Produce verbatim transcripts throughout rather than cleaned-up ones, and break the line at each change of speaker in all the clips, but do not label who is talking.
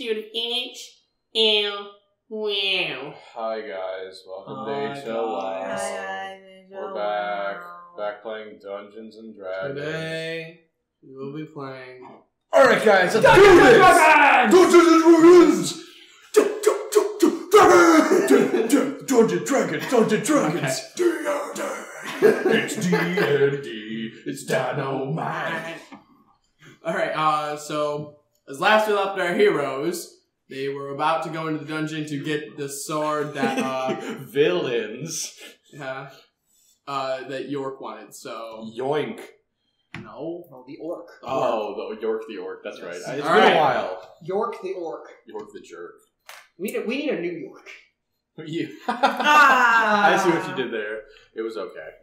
episode of H L Wow.
Hi guys, welcome
Hi,
to H L Wow.
guys.
Hi,
We're back, back playing Dungeons and Dragons.
Today, we will be playing...
Alright guys, let's
Dungeons
do this!
Dragons!
Dungeons and Dragons! Dungeons Dragons, Dungeons Dragons! D and D! It's D and D, it's dynamite!
Alright, uh, so, as last we left our heroes, they were about to go into the dungeon to get the sword that, uh...
Villains.
yeah, uh, that York wanted, so...
Yoink.
No.
Oh, the orc.
Oh, the York the Orc, that's right.
Yes.
It's
All
been
right.
a while.
York the orc.
York the jerk.
We need a, we need a New York.
You.
Ah.
I see what you did there. It was okay.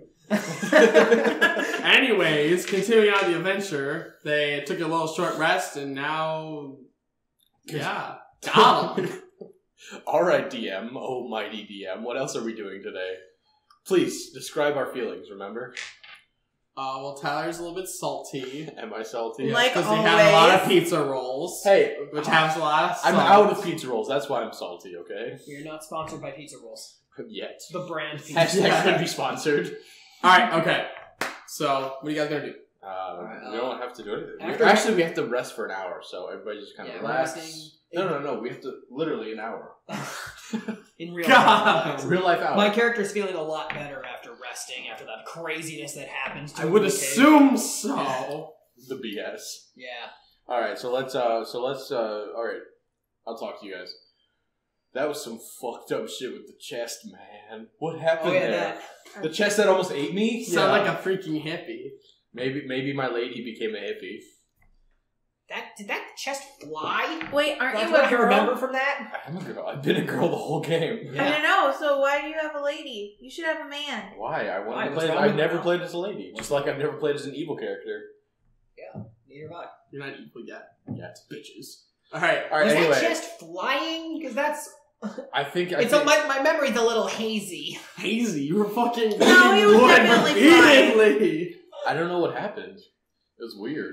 Anyways, continuing on the adventure, they took a little short rest, and now... Yeah. Got 'em.
Alright, D M. Oh, mighty D M. What else are we doing today? Please, describe our feelings, remember?
Uh, well, Tyler's a little bit salty.
Am I salty?
Like
Because he had a lot of
always.
pizza rolls.
Hey,
Which has a lot of
I'm
salt.
out of pizza rolls. That's why I'm salty, okay?
We're not sponsored by Pizza Rolls.
Yet.
The brand Pizza.
Hashtag could be sponsored.
Alright, okay. So, what are you guys gonna do?
Uh,
Alright,
we
uh,
don't have to do anything.
after-
Actually, we have to rest for an hour, so everybody just kind of
Yeah, we're
relax.
resting.
No, no, no. We have to literally an hour.
In real
God.
life.
Real life hour.
My character's feeling a lot better after resting, after that craziness that happens to
I would
him in the cave.
assume so.
The B S.
Yeah.
All right, so let's. Uh, so let's. Uh, all right, I'll talk to you guys. That was some fucked up shit with the chest, man. What happened
Oh yeah,
there?
that.
The chest that almost ate me.
You sound like a freaking hippie.
Maybe maybe my lady became a hippie.
That did that chest fly?
Wait, aren't
That's
you
what
a
I can
girl?
remember from that.
I'm a girl. I've been a girl the whole game.
I don't know. So why do you have a lady? You should have a man.
Why? I
Why?
want to
What's
play.
wrong
I've
with
never
that?
played as a lady, just like I've never played as an evil character.
Neither have I.
You're not equal yet.
Yet.
Bitches. Alright.
All right.
Was
Anyway,
that chest flying? Because that's.
I think. I
It's
think
a, my my memory's a little hazy.
Hazy, you were fucking...
No, he was
wood
definitely flying.
repeatedly.
I don't know what happened. It was weird.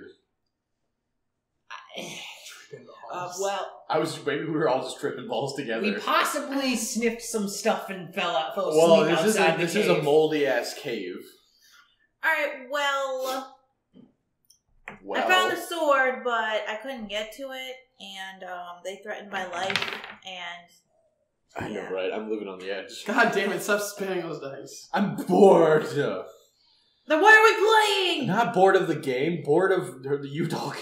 Uh, well,
I was maybe we were all just tripping balls together.
we possibly sniffed some stuff and fell out. Fell asleep
well, this is
outside
a,
the
this
cave.
is a moldy ass cave.
Alright, well,
Well,
I found a sword, but I couldn't get to it, and um, they threatened my life, and
I know,
yeah.
right? I'm living on the edge.
God damn it, stop spinning those dice.
I'm bored.
then what are we playing?
Not bored of the game. Bored of the the you talking.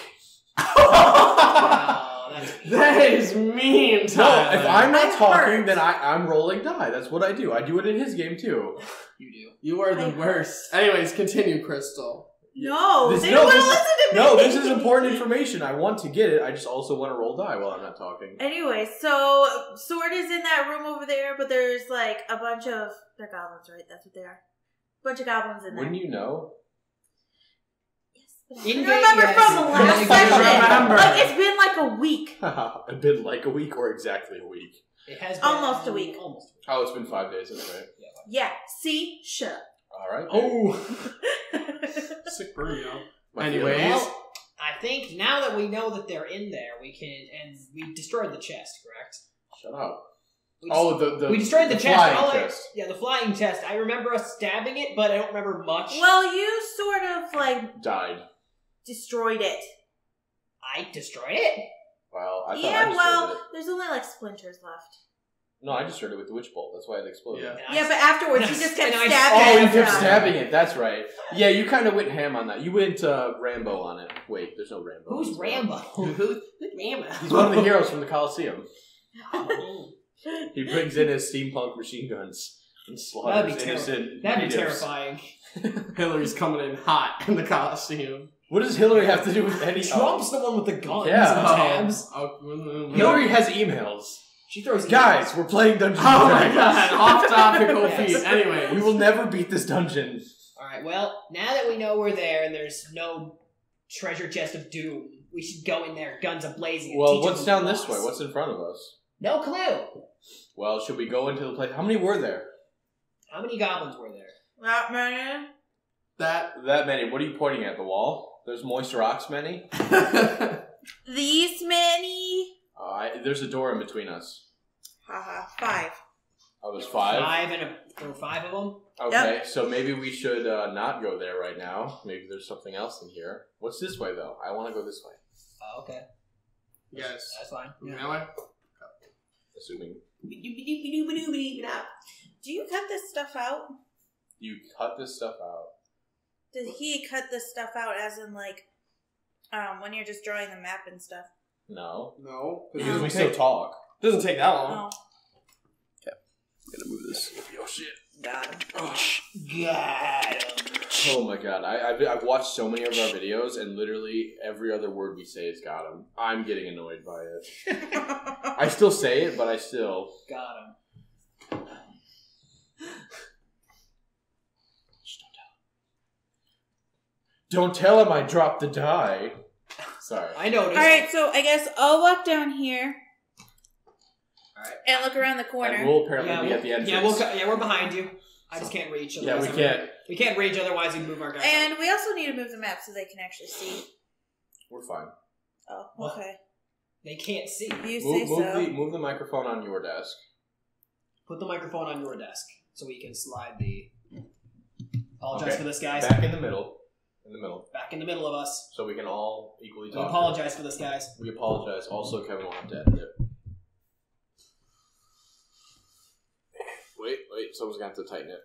Wow, that's
That is mean,
No,
Tyler.
if I'm not
I'm
talking,
hurt.
then I I'm rolling die. That's what I do. I do it in his game too.
you do.
You are the
I-
worst. Anyways, continue, Crystal.
No,
This-
they
no,
don't want to
this-
listen to me.
No, this is important information. I want to get it. I just also want to roll die while I'm not talking.
Anyway, so sword is in that room over there, but there's like a bunch of they're goblins, right? That's what they are. Bunch of goblins in there.
Wouldn't you know?
Yes, but I
In-game,
don't remember
yes.
from the last
In-game,
session.
remember.
Like it's been like a week.
It's been like a week or exactly a week.
It has been
Almost a week.
Almost. A week.
Oh, it's been five days. That's right.
Yeah. See, shut up.
All right.
Oh. Sick burrito.
My
Anyways.
feelings.
Well, I think now that we know that they're in there, we can and we destroyed the chest, correct?
Shut up.
We
Oh, the the
we destroyed the, chest.
flying
All I-
chest.
yeah, the flying chest. I remember us stabbing it, but I don't remember much.
Well, you sort of like
Died.
destroyed it.
I destroyed it.
Well, I thought I
Yeah,
destroyed
well,
it.
there's only like splinters left.
No, I destroyed it with the witch bolt. That's why it exploded.
Yeah.
And I
Yeah,
s-
but afterwards
and
you
I-
just kept
and I-
stabbing
Oh,
it.
you kept
Yeah.
stabbing it. That's right. Yeah, you kind of went ham on that. You went uh, Rambo on it. Wait, there's no Rambo.
Who's
It's, uh,
Rambo?
Who's Rambo?
He's one of the heroes from the Coliseum.
Oh,
He brings in his steampunk machine guns and slaughters
That'd be terri-
innocent
that'd be
natives.
terrifying.
Hillary's coming in hot in the Coliseum.
What does Hillary have to do with any?
Trump's the one with the guns
Yeah.
and tabs.
Oh, oh,
Hillary has emails.
She throws
Guys, we're playing Dungeons
Oh
and
my
Dragons.
god, off topical
Yes.
feet. Anyway,
We will never beat this dungeon.
All right. Well, now that we know we're there and there's no treasure chest of doom, we should go in there, guns a-blazing. and
Well,
teach
what's
them
down
the
this way?
laws.
What's in front of us?
No clue.
Well, should we go into the place? How many were there?
How many goblins were there?
Not many.
that.
That many. What are you pointing at? The wall? There's moist rocks many?
These many.
Uh, I, there's a door in between us.
Haha. Five.
Oh, there's five?
Five and a, there were five of them?
Okay, so maybe we should uh, not go there right now. Maybe there's something else in here. What's this way, though? I want to go this way.
Oh, okay.
Yes.
That's fine.
Yeah. That way?
Assuming.
Do you cut this stuff out?
You cut this stuff out.
Did he cut this stuff out as in like um when you're just drawing the map and stuff?
No.
No. It
Because
doesn't
we
take,
still talk.
doesn't take that long.
Oh.
I'm gonna move this. Oh shit.
Got him.
Oh,
Got him.
Oh my god. I, I've, I've watched so many of our videos, and literally every other word we say has got him. I'm getting annoyed by it. I still say it, but I still...
Got him.
Don't tell him I dropped the die. Sorry.
I noticed.
Alright, so I guess I'll walk down here.
Alright.
And look around the corner.
And we'll apparently
Yeah,
be
we'll,
at the entrance.
yeah, we'll, co- yeah, we're behind you. I just can't reach.
Yeah, we
otherwise
can't.
I'm- We can't reach, otherwise we can move our guys.
And we also need to move the map so they can actually see.
We're fine.
Oh,
What?
okay.
They can't see.
You say
Move, move,
so.
the, move the microphone on your desk.
Put the microphone on your desk so we can slide the. Apologize
Okay.
for this, guys.
Back in the middle. In the middle.
Back in the middle of us.
So we can all equally
We
talk.
apologize for this, guys.
We apologize. Also, Kevin will have to edit it. Wait, wait. Someone's going to have to tighten it.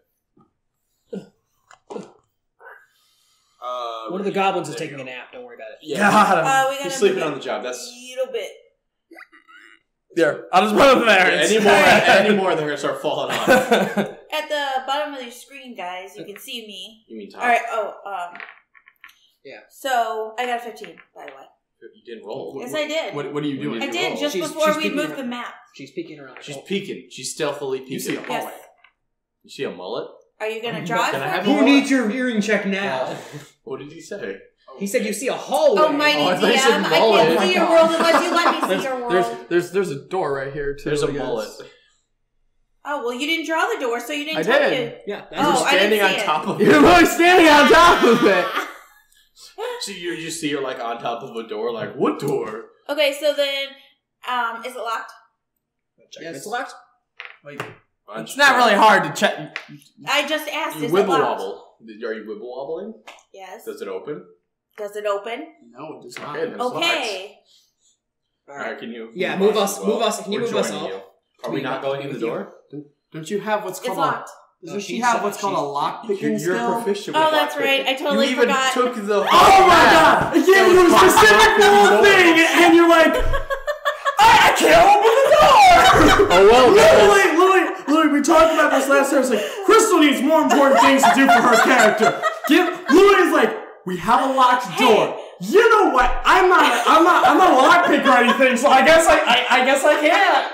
Uh,
One of the goblins is
there you
taking a
go.
nap. Don't worry about it.
Yeah.
Got him.
Uh, we gotta
He's sleeping
move
on
it
the job.
a
That's...
little bit.
There. I'll just put him there.
Yeah, any more, any more, they're going to start falling off.
At the bottom of your screen, guys, you can see me.
You mean top?
Alright, oh, um.
Yeah.
So, I got a fifteen, by the way.
You didn't roll.
Yes, I did.
What, what are you
What
doing?
did
I
you
did,
roll?
just
She's-
before
she's
we
peeking
moved
around.
the map.
She's peeking around.
She's peeking. She's stealthily peeking.
You see a
Yes.
hallway.
You see a mullet?
Are you gonna draw it
Can I
for
have
me?
a
Who needs your hearing check now?
Uh, what did he say?
He said you see a hallway.
Oh, mighty
Oh, I
D
thought you said
M, I
mullet.
can't
Oh
see
my
your
God.
world unless you let me see
There's,
your world.
there's, there's, there's a door right here, too.
There's
I
a
guess.
mullet.
Oh, well, you didn't draw the door, so you didn't
I
tell
did.
me.
Yeah.
Oh,
That's
You're
I didn't
standing on
see it.
top of
You're
it.
really standing on top of it.
So you you see her like on top of a door, like, what door?
Okay, so then, um, is it locked?
Check
Yes.
if it's locked.
Like, it's not really hard to check.
I just asked,
You
is
wibble
it locked?
wobble. Are you wibble wobbling?
Yes.
Does it open?
Does it open?
No, it does not.
Okay, then it's locked.
Okay.
All
Alright,
right.
can you
Yeah, move
us
us-
as well?
move us- can you
We're
move us
joining
up?
you. Are we not going in the door?
Don't you have what's
It's
called
locked.
a...
No,
Doesn't she
she's-
have what's called a
she's-
lock
You're,
picking
you're
skill?
proficient with
Oh, that's
lockpicking.
right. I totally
you even
forgot.
took the.
Oh my god! I gave you a specific little thing, and you're like, I, I can't open the door!
Oh well,
Literally, literally, literally, we talked about this last time. It's like, Crystal needs more important things to do for her character. Give, Louis is like, we have a locked
Hey.
door. You know what? I'm not, a, I'm not, I'm not a lockpick or anything, so I guess I, I, I guess I can't.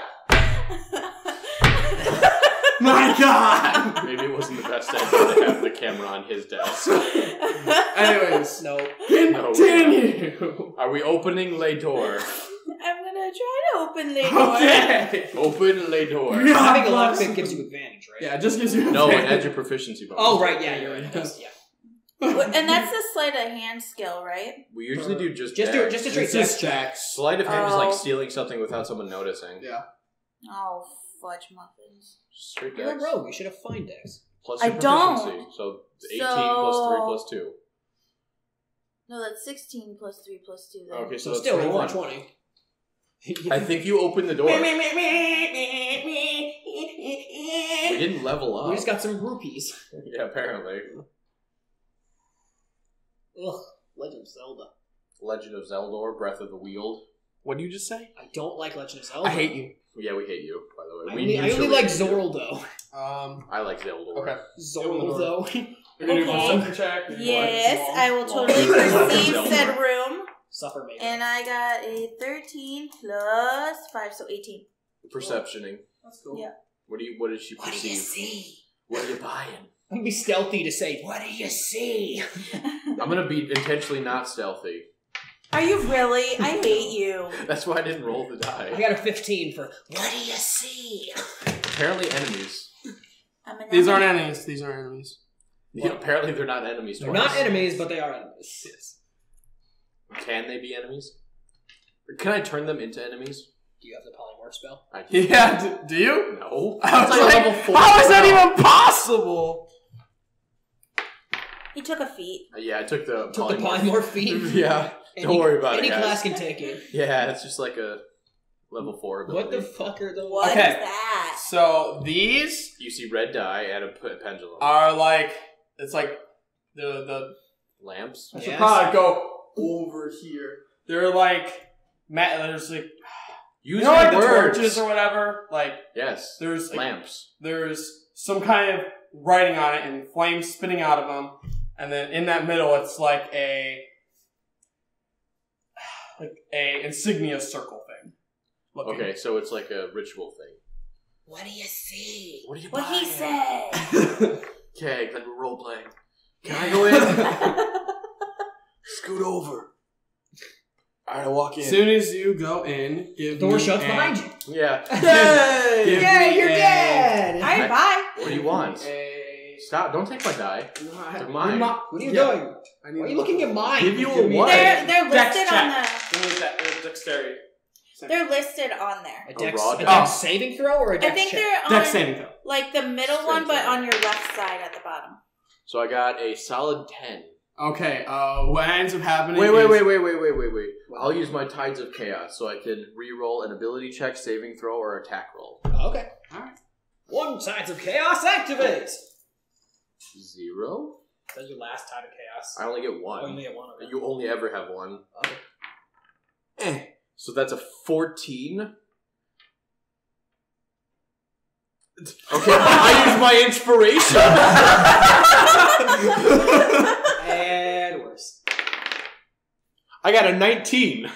My god!
Maybe it wasn't the best idea to have the camera on his desk.
Anyways,
No.
continue.
Are we opening le door?
I'm gonna try to open the door.
Okay.
Open le door.
Yeah.
Having a
bless.
lockpick gives you advantage, right?
Yeah, it just gives you.
No, it
advantage.
adds your proficiency bonus.
Oh, right. Yeah, you're right. It does, yeah.
And that's the sleight of hand skill, right?
We usually do just
Just do it. Just a straight
It's just
dex check.
jacks.
Sleight of hand is
Oh.
like stealing something without someone noticing.
Yeah.
Oh, fudge muffins.
Straight
You're a
dex.
rogue. You should have fine dex.
Plus
I
your
don't.
proficiency. So eighteen
So-
plus three plus two.
No, that's sixteen plus three plus two. Then.
Okay, so
So
it's
still over
twenty-one.
twenty.
I think you opened the door. We
We
didn't level up.
We just got some rupees.
Yeah, apparently.
Ugh. Legend of Zelda.
Legend of Zeldor, Breath of the Wield.
What did you just say?
I don't like Legend of Zelda.
I hate you.
Yeah, we hate you, by the way.
I
we
only, I only
mutually
like
hate you.
Zorldo.
Um.
I like Zeldor.
Okay.
Zorldo.
You're gonna do
Okay.
a perception check.
Yes, I will
Long.
totally
Long.
perceive
Zelda.
said room.
Suffer me.
And I got a thirteen plus five, so eighteen.
Perceptioning.
That's cool.
Yeah.
What do you? What does she
What do
perceive?
you see?
What are you buying?
I'm gonna be stealthy to say, what do you see?
I'm gonna be intentionally not stealthy.
Are you really? I hate you.
That's why I didn't roll the
I
die.
got a fifteen for, what do you see?
Apparently enemies.
I'm an
These aren't
enemy.
enemies. These aren't enemies.
Yeah, apparently they're not enemies.
They're
to
not
us.
enemies, but they are enemies.
Yes.
Can they be enemies? Or can I turn them into enemies?
Do you have the polymorph spell?
I do.
Yeah, do, do you?
No.
I was
It's like
like,
level four
how is that
now.
even possible?
He took a feat.
Uh, Yeah, I took the
Took the
polymorph.
polymorph feat.
Yeah. Don't
Any-
worry about
Any
it, guys.
class can take it.
Yeah, it's just like a level four ability.
What the fuck are those?
What is
Okay.
that?
So these
You see red dye and a p- pendulum.
are like, it's like the the.
Lamps?
I should
Yes.
probably go over here. They're like, ma- there's like,
Use
you know, like
your
the
words.
torches or whatever. Like
Yes.
there's like,
Lamps.
there's some kind of writing on it and flames spitting out of them, and then in that middle it's like a like a insignia circle thing. Looking.
Okay, so it's like a ritual thing.
What do you see?
What are you
What he
buying?
said.
Okay, then we're role playing. Can I go in? Scoot over. Alright, I walk in.
As soon as you go in, give
The door
me
shuts
a-
behind you.
Yeah.
Give
Yay!
me
Yay, you're
a-
dead!
Alright, bye.
What do you want?
A-
Stop, don't take my die. They're mine.
Ma-
What are you
Yeah.
doing?
I need
Why are
to
you looking
look-
at mine?
Give you a
Give me
what?
They're they're
Dex
listed on
check.
the
Give me that, uh, dexterity.
they're listed on there.
A dex,
raw
a
dex.
dex saving throw or a
I
dex
think
check?
they're on
Dex saving throw.
like the middle
Straight
one, but
down.
on your left side at the bottom.
So I got a solid ten.
Okay, uh, what ends up happening
Wait, wait,
is-
wait, wait, wait, wait, wait, wait. I'll use my Tides of Chaos so I can re-roll an ability check, saving throw, or attack roll.
Okay.
Alright.
One Tides of Chaos activate!
Zero?
That's your last Tide of Chaos.
I only get
Oh, you
one.
only get one of them.
You only ever have one.
Okay.
Eh. So that's a fourteen. Okay, I use my inspiration.
And worse.
I got a nineteen.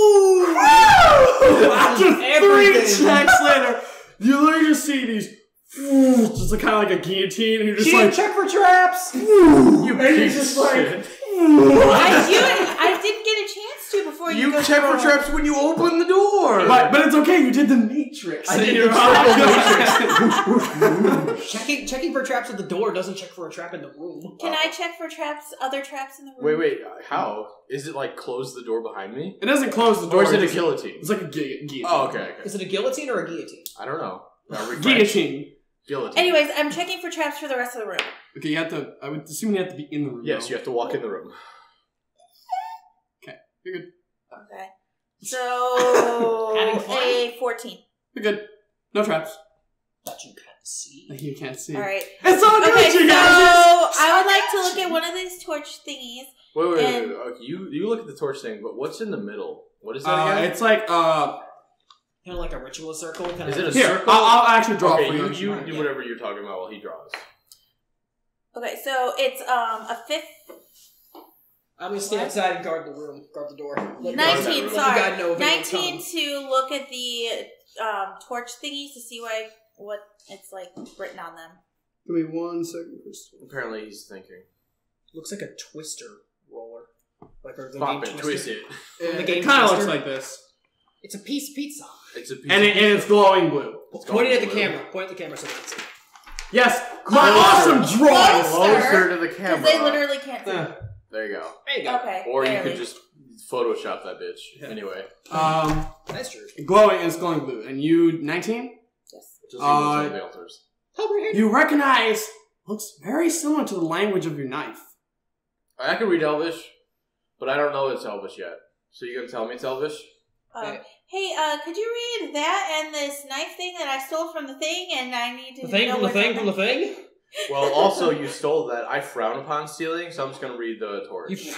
Oh!
After three
Everything.
checks later, you literally just see these, just like, kind of like a guillotine, and you're just
She
like,
didn't check for traps!
You
and you're
piece
just
of
like,
shit.
I do. I didn't get a chance to before you.
You
go
check for
through.
traps when you open the door.
But, but it's okay, you did the matrix.
I did
You're
the
right.
checking checking for traps at the door doesn't check for a trap in the room.
Can I check for traps? Other traps in the room?
Wait, wait. How? Is it like close the door behind me?
It doesn't close the door.
Or is it a
just-
guillotine?
It's like a gu- guillotine.
Oh, okay, okay.
Is it a guillotine or a guillotine?
I don't know. No, refresh.
Guillotine.
Guillotine.
Anyways, I'm checking for traps for the rest of the room.
Okay, you have to, I would assume you have to be in the room.
Yes,
though.
you have to walk in the room.
You're good.
Okay. So
Having fun?
a fourteen.
You're good. No traps.
That you can't see.
You can't see.
All right.
It's all good,
Okay, so
you guys.
I would like to look at one of these torch thingies.
Wait, wait, wait.
And-
wait. Okay, you you look at the torch thing, but what's in the middle? What is that
Uh,
again?
it's like, uh,
Kind of like a ritual circle. Kind
Is
of
it a
here,
circle?
I'll, I'll actually draw
okay,
for
you
you.
you do whatever you're talking about while he draws.
Okay, so it's um a fifth.
I'm gonna stay
What?
outside and guard the room, guard the door. Let
Nineteen.
let
Sorry,
God know if anyone's
nineteen
coming.
to look at the um torch thingies to see why what it's like written on them.
Give me one second, Crystal.
Apparently, he's thinking.
Looks like a twister roller. Like or the
Pop
game
it,
Twister.
twist it.
From the
It,
game
it kind of
Twister.
looks like this.
It's a piece pizza.
It's a piece
And,
of
it, and it's glowing blue.
It's
Point it at the
blue.
camera. Point at the camera so they can see.
Yes, my
Closer.
awesome drawing.
Closer.
Closer to the
Because
camera.
they literally can't see.
Yeah.
There you go.
There you go.
Okay.
Or you
barely.
could just Photoshop that bitch.
Yeah.
Anyway.
Um,
That's true.
glowing is glowing blue. And you, nineteen?
Yes.
Just
Uh,
uh, the altars.
Over here.
You recognize, looks very similar to the language of your knife.
I can read Elvish, but I don't know it's Elvish yet. So you gonna tell me it's Elvish?
Um,
Yeah.
Hey, uh, could you read that and this knife thing that I stole from the thing, and I need to
The thing
know
from the
what's
thing
on
from the
that?
thing.
Well, also you stole that. I frown upon stealing, so I'm just gonna read the torch.
You,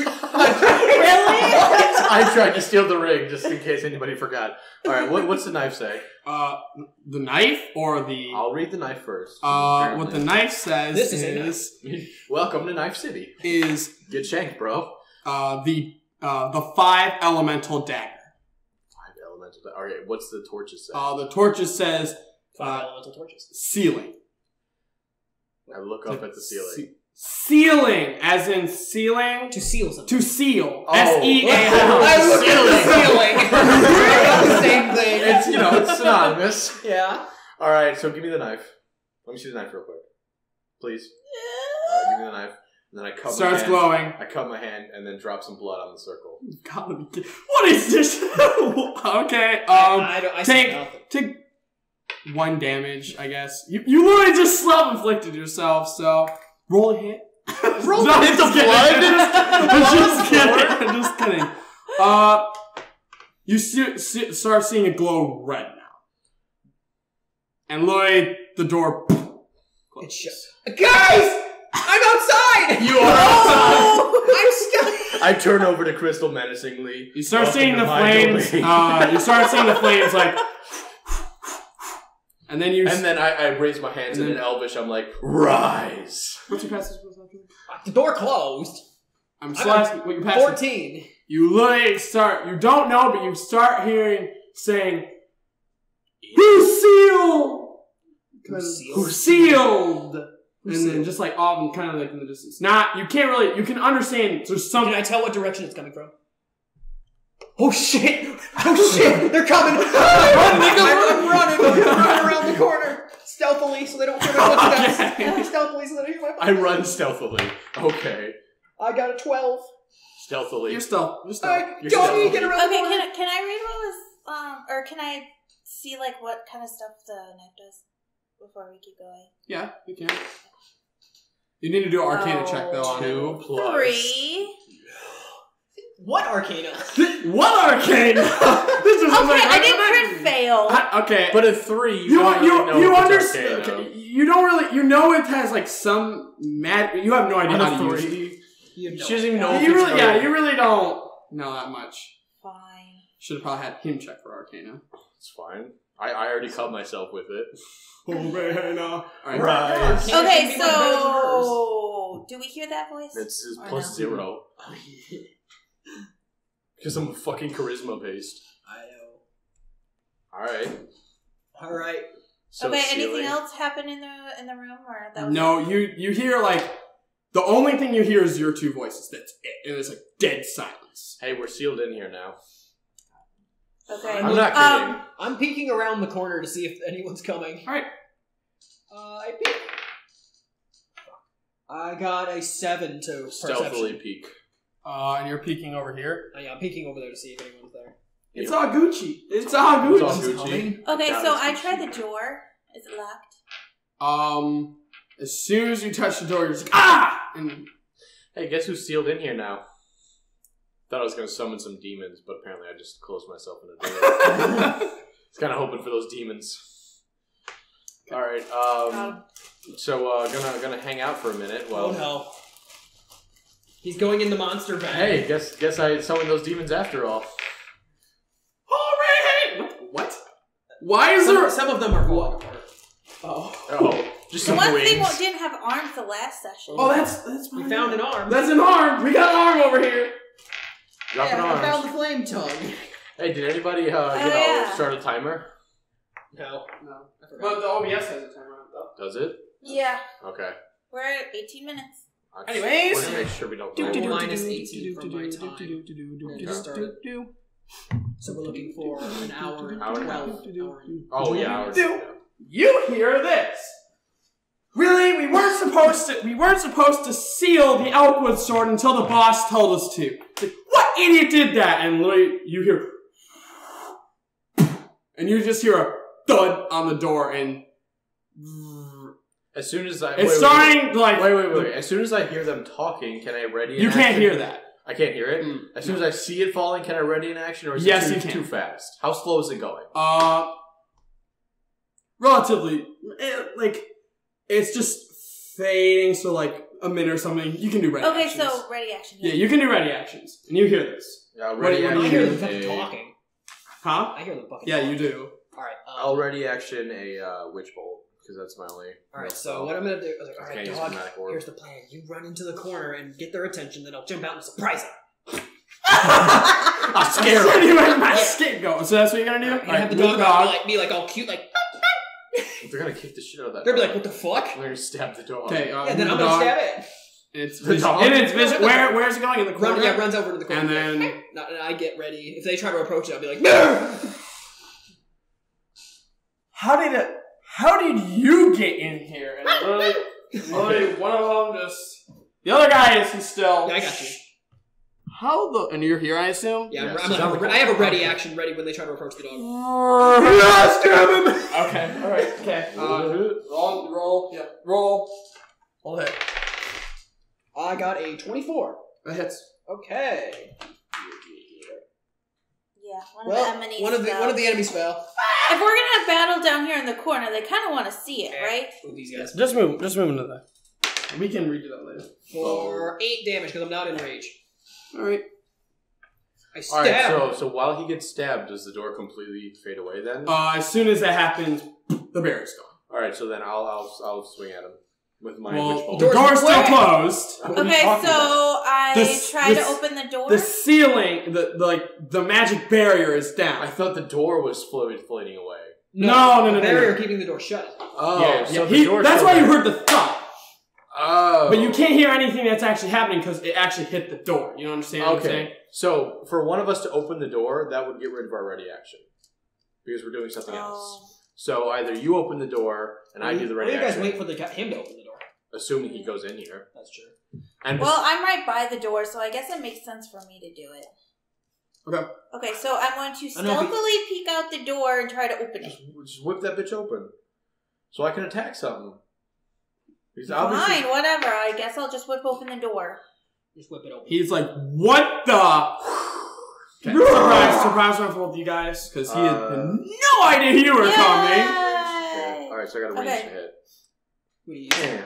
I tried to steal the ring just in case anybody forgot. All right, what, what's the knife say?
Uh, the knife or the...
I'll read the knife first.
Uh, what the knife says
This is
is...
a knife.
Welcome to Knife City.
is
Get shanked, bro.
uh, the uh, the five elemental dagger.
Five elemental. All right, what's the torches say?
Uh, the torches says
Five
Uh,
elemental torches.
ceiling.
I look up at the ceiling.
Ce- ceiling, as in ceiling
To seal something.
to seal.
Oh.
S E A
I
L.
looked at the ceiling. The same thing.
It's you know it's synonymous.
Yeah.
All right, so give me the knife. Let me see the knife real quick, please. All right, give me the knife. And then I cut
Starts
my hand,
glowing.
I cut my hand and then drop some blood on the circle.
Gotta be kidding. What is this? Okay, um,
I, don't, I
take-
see nothing.
take one damage, I guess. You you literally just self-inflicted yourself, so roll a hit.
Roll
No,
a hit
just
the
kidding.
blood?
Just, just kidding. Just kidding. Uh, you see, see, start seeing it glow red now. And literally, the door
It's shut. Guys! I'm outside!
You are outside!
I'm stuck!
I turn over to Crystal menacingly.
You start
Welcome
seeing
to
the
my
flames.
domain.
Uh, you start seeing the flames like, and then you.
And then I, I raise my hands and
And
in
then-
Elvish I'm like, rise.
What's your passive spell?
The door closed.
I'm
I'm
still asking what your passive.
fourteen.
You literally start. You don't know, but you start hearing saying, "Who sealed?
Who sealed?
Who sealed?"
Who
And then
sealed?
just like off and kind of like in the distance. Not. You can't really. You can understand. There's
Can
some.
I tell what direction it's coming from? Oh shit! Oh shit! They're coming! Run, nigga! I'm running! I'm running around the corner! Stealthily so they don't hear my footsteps!
Okay.
Stealthily so they don't hear my
I
footsteps!
run stealthily. Okay.
I got a twelve.
Stealthily.
You're still. You're still.
I
You're
don't
stealthy.
need to get around
Okay,
the corner!
can I, can I read what was um or can I see like what kind of stuff the knife does before we keep going?
Yeah, you can. You need to do an Arcana
Oh.
check though on it.
Two plus.
Three.
What Arcana?
What Arcana? This is
Okay,
like,
I didn't crit fail.
I- okay.
But a three, you,
You
don't
you
really know
you
if it's
understand?
Arcana.
Okay, you don't really you know it has like some mad. You have no idea
On
how
a
to use it.
three,
You
she doesn't even know if
You
it's
really
good.
yeah you really don't know that much.
Fine.
Should have probably had him check for Arcana.
It's fine. I, I already cut myself with it.
Oh man, uh, all right.
Rise.
Arcana
Okay,
should be much better than hers.
so do we hear that voice?
It's is
Or
plus
no?
zero. Because I'm fucking charisma based.
I know.
Alright.
Alright.
So
okay,
ceiling.
anything else happen in the in the room or that was
No, you you hear like the only thing you hear is your two voices. That's it, and it's like dead silence.
Hey, we're sealed in here now.
Okay.
I'm not kidding.
Um,
I'm peeking around the corner to see if anyone's coming.
All right.
Uh, I peek. I got a seven to
Stealthily
perception.
peek.
Uh, and you're peeking over here.
Oh, yeah, I'm peeking over there to see if anyone's there.
It's all Gucci. It's all
It's all
Gucci.
Gucci.
okay,
That
so
is
I
Gucci.
tried the door. Is it locked?
Um, as soon as you touch the door, you're just like, ah! And
Hey, guess who's sealed in here now? Thought I was going to summon some demons, but apparently I just closed myself in a door. I was kind of hoping for those demons. All right. Um. So uh, gonna gonna hang out for a minute. Well.
Oh no. He's going in the monster bag.
Hey, guess guess I summoned those demons after all.
hooray! What? Why is
Some,
there?
some of them are falling apart.
Oh,
Oh, just
The
some
one
wings.
thing what didn't have arms the last session.
oh, that's that's.
We
fine.
found an arm.
That's an arm. We got an arm over here.
Dropping
yeah,
arms.
I found the flame tongue.
Hey, did anybody uh, you
Oh,
know
yeah.
start a timer?
No.
No,
I forgot.
but the O B S has a timer on it though.
Does it?
Yeah,
Okay.
we're at eighteen minutes.
I just-
Anyways.
we're gonna make sure we don't.
Do, do, do,
go
minus
over.
eighteen from my time.
do
Start it. So we're looking for an hour and
Hour and a half.
twelve. Hour and-
Oh yeah. ours-
Do.
yeah.
You hear this? Really? We weren't supposed to. We weren't supposed to seal the Elkwood sword until the boss told us to. It's like, what idiot did that? And literally, you hear, and you just hear a thud on the door, and
As soon as I
it's
wait,
starting like.
Wait, wait, wait, wait. As soon as I hear them talking, can I ready? An
You can't
action?
hear that.
I can't hear it.
Mm,
As soon as I see it falling, can I ready an action, or is
Yes,
it
you
too,
can.
too fast? How slow is it going?
Uh, relatively, eh, like it's just fading. So like a minute or something, you can do ready.
Okay,
actions.
so ready action.
yeah, you can do ready actions, and you hear this,
Yeah,
What
ready
do you-
action.
I hear them
a-
fucking talking.
huh?
I hear them fucking
Yeah,
talking.
you do.
Alright. Um,
I'll ready action a uh, witch bolt because that's my only.
Alright, so what I'm gonna do is like,
I
alright,
can't use
dog,
dramatic orb.
here's the plan. You run into the corner and get their attention, then I'll jump out and surprise them.
I'll scare them.
Anyway, my scapegoat. So that's what you're gonna do.
You
Alright,
have the
move
dog, out, be like, be like all cute, like,
They're gonna kick the shit out of that.
they'll be
dog.
like, what the fuck?
They're gonna stab the dog.
Okay, uh,
Yeah, then
move
I'm
the
gonna
dog.
stab it.
And it's
The
vision.
dog?
In its vision. Where where's it going? In the corner.
Run, yeah, runs over to the corner.
And then
Not- and I get ready. If they try to approach it, I'll be like, no!
how did it? How did you get in here? And literally, literally one of them just The other guy is still.
Yeah, I got you.
How the? And you're here, I assume.
Yeah,
Yes.
I'm, I'm, I have a ready action ready when they try to approach the dog.
Yes, damn him! Okay, all right, okay. Uh, roll, roll, yeah, roll. Hold it.
I got a twenty-four.
That hits.
Okay.
Yeah, one
Well,
of the enemies
one of the
fell.
one of the enemies fell.
If we're gonna have battle down here in the corner, they kind of want to see it, right?
Move these guys
Just move, just move into that. We can redo that later.
for eight damage because I'm not in rage.
All right.
I
All
stab.
right, so so while he gets stabbed, does the door completely fade away then?
Uh, as soon as that happens, the barrier's gone.
All right, so then I'll I'll I'll swing at him with my witch
Well,
bolt.
the
Door's
door's still
wet.
closed.
What are you
Okay, so
talking about?
I
This-
try
this-
to open the door.
The ceiling, the, the like, the magic barrier is down.
I thought the door was floating floating away.
No, no, no,
the
no,
barrier
no.
keeping the door shut.
Oh,
yeah,
so
yeah,
the
he-
door's
that's
still
why you
there.
heard the thump.
Oh,
But you can't hear anything that's actually happening because it actually hit the door. You understand what I'm saying?
Okay, so for one of us to open the door, that would get rid of our ready action because we're doing something else.
Oh.
So either you open the door and I do the ready
Or you guys
action,
wait for the, him to open the door.
assuming he goes in here.
That's true.
And
Well, I'm right by the door, so I guess it makes sense for me to do it.
Okay.
Okay, so I'm going to
I know if he-
stealthily peek out the door and try to open it.
just, just whip that bitch open, so I can attack something. He's obviously
Fine, whatever. I guess I'll just whip open the door.
Just whip it open.
He's like, what the? Okay. Surprise, surprise round for both you guys because he had
Uh,
no idea you were coming.
Yay!
All right, so I got a range
Okay.
to hit.
What do you
Yeah.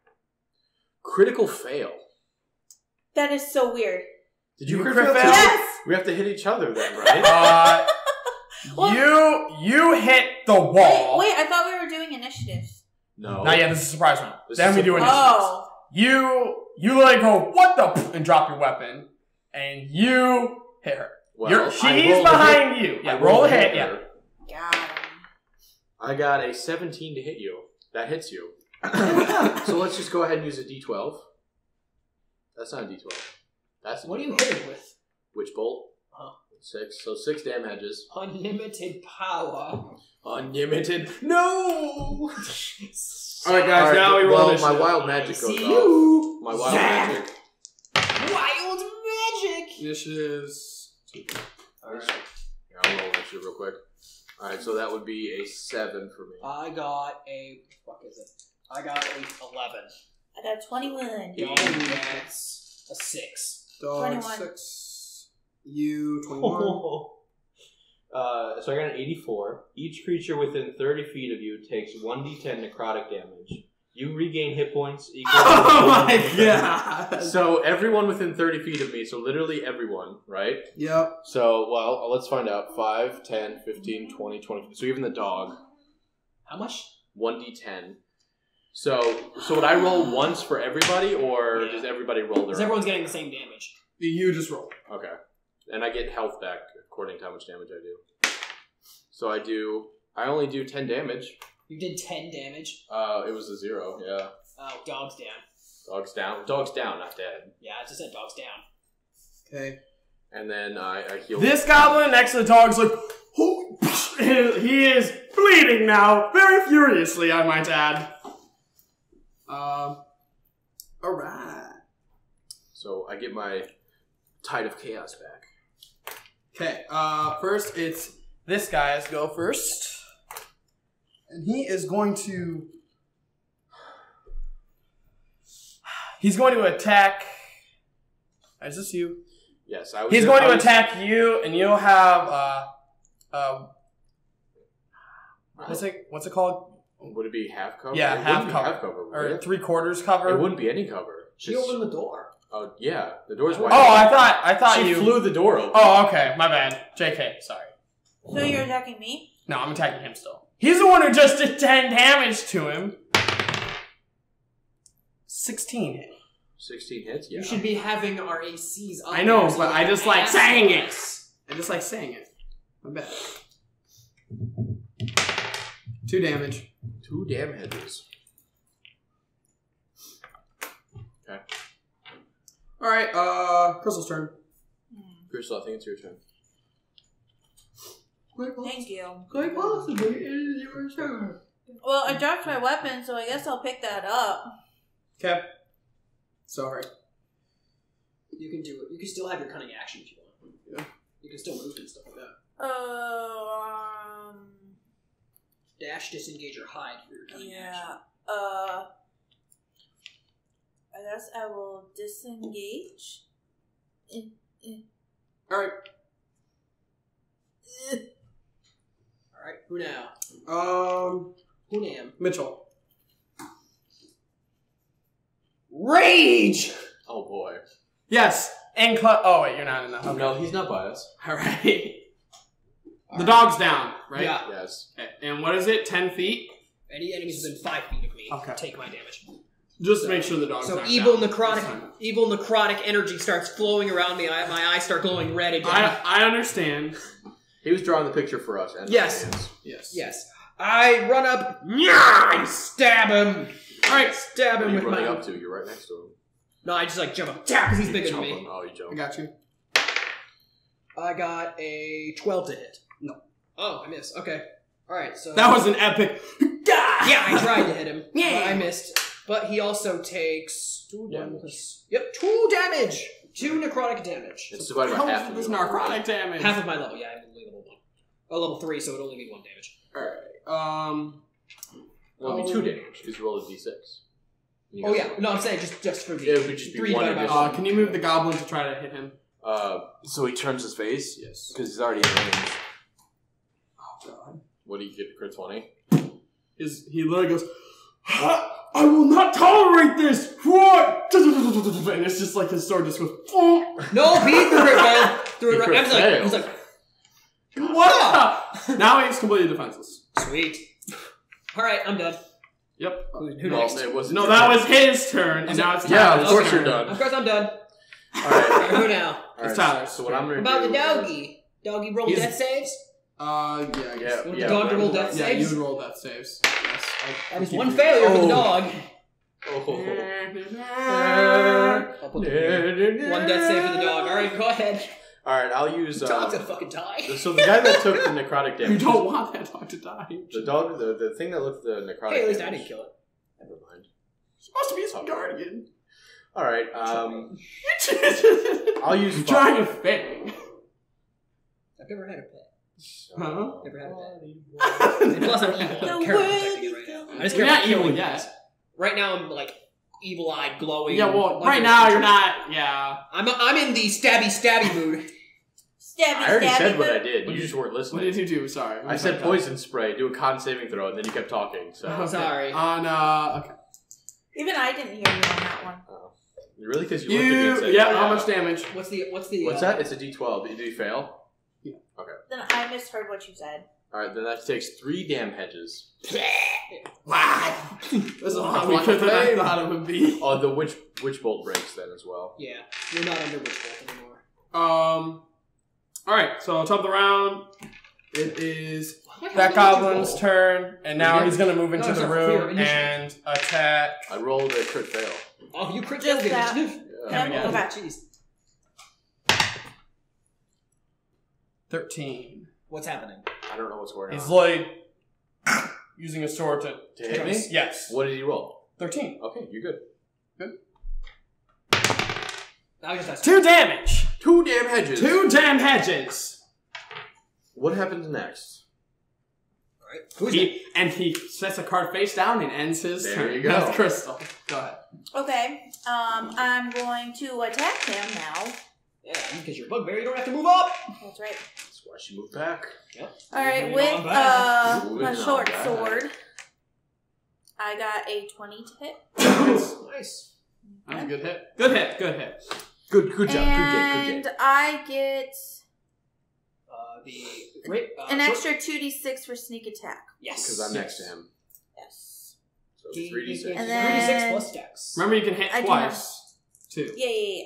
Critical fail.
That is so weird.
Did you,
You
crit
crit
fail?
fail?
too?
Yes!
We have to hit each other then, right?
Uh,
Well-
you you hit the
Wait,
wall.
wait, I thought we were doing initiatives.
no.
Not yet. This is a surprise round.
This
then
is
we
a-
do initiatives.
Oh.
You you let her go. What the? And drop your weapon, and you hit her.
Well,
You're,
I
she's
rolled a
behind
hit.
you.
I
Yeah,
rolled
roll
a
a hit.
hit
Yeah.
there.
Got him.
I got a seventeen to hit you. That hits you. So let's just go ahead and use a D twelve. That's not a D twelve. That's a
What are you
D twelve.
hitting with?
Witch bolt.
Huh.
Six. So six damages.
Unlimited power.
Unlimited. No.
All right, guys. Now we roll
well,
initiative.
my wild magic goes
See
off.
you.
My wild
Zap.
magic.
Wild magic.
Initiatives.
Alright. Yeah, I'll roll initiative real quick. Alright, so that would be a seven for me.
I got a. What is it? I got a eleven.
I got twenty-one.
Dog gets a six.
Dog
twenty-one.
six. You twenty-one.
Uh, so I got an eighty-four. Each creature within thirty feet of you takes one d ten necrotic damage. You regain hit points equal
Oh
to
my god.
So everyone within thirty feet of me, so literally everyone, right?
Yep.
So, well, let's find out. five, ten, fifteen, twenty, twenty. So even the dog,
How much?
one d ten. So, so would I roll once for everybody, or
Yeah.
does everybody roll their
Because
own?
everyone's getting the same damage.
You just roll.
Okay. And I get health back according to how much damage I do. So I do, I only do ten damage.
You did ten damage.
Uh, it was a zero, yeah.
Oh, dog's down.
Dog's down. Dog's down, not dead.
Yeah, I just said dog's down.
Okay.
And then I, I heal.
This goblin next to the dog's like, oh, he is bleeding now, very furiously, I might add. Um. All right.
So I get my Tide of Chaos back.
Okay. Uh. First, it's this guy has to go first, and he is going to. He's going to attack. Is this you?
Yes, I was.
He's going
I
to
was-
attack you, and you'll have uh, uh, what's it? What's it called?
Would it be half cover?
Yeah,
It wouldn't
half
be
cover.
half cover. would
Or
it?
three quarters cover?
It wouldn't be any cover.
She
Just-
opened the door.
Oh yeah, the door's
Oh,
wide.
I thought I thought
she
you
flew the door open.
Oh, okay, my bad. J K, sorry.
So you're attacking me?
No, I'm attacking him still. He's the one who just did ten damage to him. Sixteen hit.
Sixteen hits. Yeah.
You should be having our A Cs up.
I know,
there so
but
you
I
can
just like
ass
saying
us.
it. I just like saying it. My bad. Two damage.
Two damages. Okay.
Alright, uh Crystal's turn.
Crystal, I think it's your turn.
Thank you.
Quite possibly it is your turn.
Well, I dropped my weapon, so I guess I'll pick that up.
Okay. Sorry.
You can do it. You can still have your cunning action if you want.
Yeah.
You can still move and stuff like that.
Um.
Dash, disengage, or hide for your cunning
Yeah.
action.
Uh. I guess I will disengage. In, in,
Alright.
eh.
Alright, who now?
Um,
Who am?
Mitchell.
Rage!
Oh boy.
Yes. And Cl- Oh, wait, you're not in that. Okay.
No, he's not by us.
Alright. The dog's down, right?
Yeah.
Yes.
Okay. And what is it? Ten feet?
Any enemies within five feet of me
Okay.
take my damage.
Just to make sure the dog's
So
not
evil
down.
necrotic, evil necrotic energy starts flowing around me. I, my eyes start glowing red again.
I, I understand.
He was drawing the picture for us. And
Yes.
fans.
Yes.
Yes. I run up, nyah, and stab him.
Alright.
Stab
What are
him
you
with
running
my.
up to? You're right next to him.
No, I just like jump up, tap, because he's bigger than
Jump
me.
him. Oh, you
I
jump.
got you.
I got a twelve to hit.
No.
Oh, I missed. Okay. All right. So
That was an epic.
yeah, I tried to hit him.
Yeah.
But I missed. But he also takes two
Damage.
damage. Yep, two damage. Two necrotic damage.
It's divided by
How
half.
much
of
this
your-
narcotic damage?
Half of my level. Yeah, I'm only level one. Oh, level three, so it would only be one damage.
Alright. Um.
Well, it'll be two damage because you rolled a d six. You
Oh
got
yeah,
one.
no, I'm saying just just for the
It would just be
three
one
divided by
additional.
Uh, can you move the goblin to try to hit him?
Uh, so he turns his face
Yes.
because he's already in range.
Oh god.
What do you get? Crit twenty.
Is he literally goes, "Ha! I will not tolerate this! What?" And it's just like his sword just goes,
No, he threw it failed. Threw it
He
right.
crit
I was like,
failed.
he's like,
what? the- Now he's completely defenseless.
sweet. All right, I'm done.
Yep.
Who, who
Well,
next?
it wasn't
No,
your
that
turn.
was his turn, and now it's
Yeah,
Tyler's
of course
turn.
you're done.
Of course, I'm done.
All
All
right.
right, who now?
All
It's
right,
Tyler's
So what I'm gonna
About
do?
the doggy. Doggy roll
He's-
death saves.
Uh, yeah, I guess.
Yeah,
You want
yeah.
the dog to roll
whatever.
death
Yeah,
saves?
you would roll that saves. Yes. I-
That is
I keep
one
forgetting.
failure for the
Oh.
dog.
Oh.
I'll put the here. One death save for the dog. All right, go ahead.
All right, I'll use.
The dog's
Uh,
gonna fucking die.
so the guy that took the necrotic
You
damage.
don't want that dog to die.
The dog, the, the thing that looked the necrotic.
Hey, at least I
damage.
didn't kill it.
Never mind.
Supposed to be some guardian.
All right. Um,
I'll
I'll use.
You're trying a thing.
I've never had a pet.
Huh?
Never had a pet. And plus, I'm evil. I don't care about protecting it right now. I just care
You're
about
not evil
killing
yet.
things. Right now, I'm like evil-eyed, glowing.
Yeah, well,
wondrous
right now
creature.
you're not. Yeah.
I'm I'm in the stabby stabby mood.
Stabby,
I already
stabby,
said what
but-
I did.
What
You
did-
just weren't
What
listening.
did you do? Sorry.
I said poison spray. Do a con saving throw, and then you kept talking. So
Okay.
Sorry.
On uh, okay.
Even I didn't hear you on that one.
really, because you, looked at me and
You.
said,
Yeah. How much damage?
What's the what's the
What's
uh,
that? It's a d twelve. Did you fail?
Then I misheard what you said.
All right, then that takes three damn hedges.
Wow. That's a lot
Like
weaker than I
flame.
thought it would be.
Oh, the witch witch bolt breaks then as well.
Yeah, you're not under witch bolt anymore.
Um. All right. So top of the round, it is
What
that
happened to
goblin's
witch bolt?
turn, and now
Yeah.
he's gonna move into
No, it's
the
not clear
room
initiative.
and attack.
I rolled a crit fail.
Oh, you crit
Just
failed the
that.
initiative.
Yeah.
Yeah.
Okay.
Jeez.
Thirteen.
What's happening?
I don't know what's going
He's
on.
like using a sword to
To hit me?
Yes.
What did he roll?
Thirteen.
Okay, you're good.
I was just
Two damage.
Two damn hedges.
Two damn hedges.
What happens next?
Alright. Who's
He, and he sets a card face down and ends his
There
turn.
you go.
That's Crystal. Go ahead.
Okay. Um, I'm going to attack him now.
Yeah, because you're a bugbear, you don't have to move up.
That's right.
That's why she moved back.
All right,
Moving
with
on back.
uh
Moving
my
on
short
back.
sword, I got a twenty to hit.
Nice.
Nice.
That's a good hit. Good hit. Good hit.
Good, good job.
and
Good game. Good game.
I get
Uh, the great uh,
an
short-
extra two d six for sneak attack.
Yes.
Because I'm next to him.
Yes.
So three d six.
And
three
then-
d six plus dex.
Remember, you can hit
I do
twice. Two.
Yeah, yeah,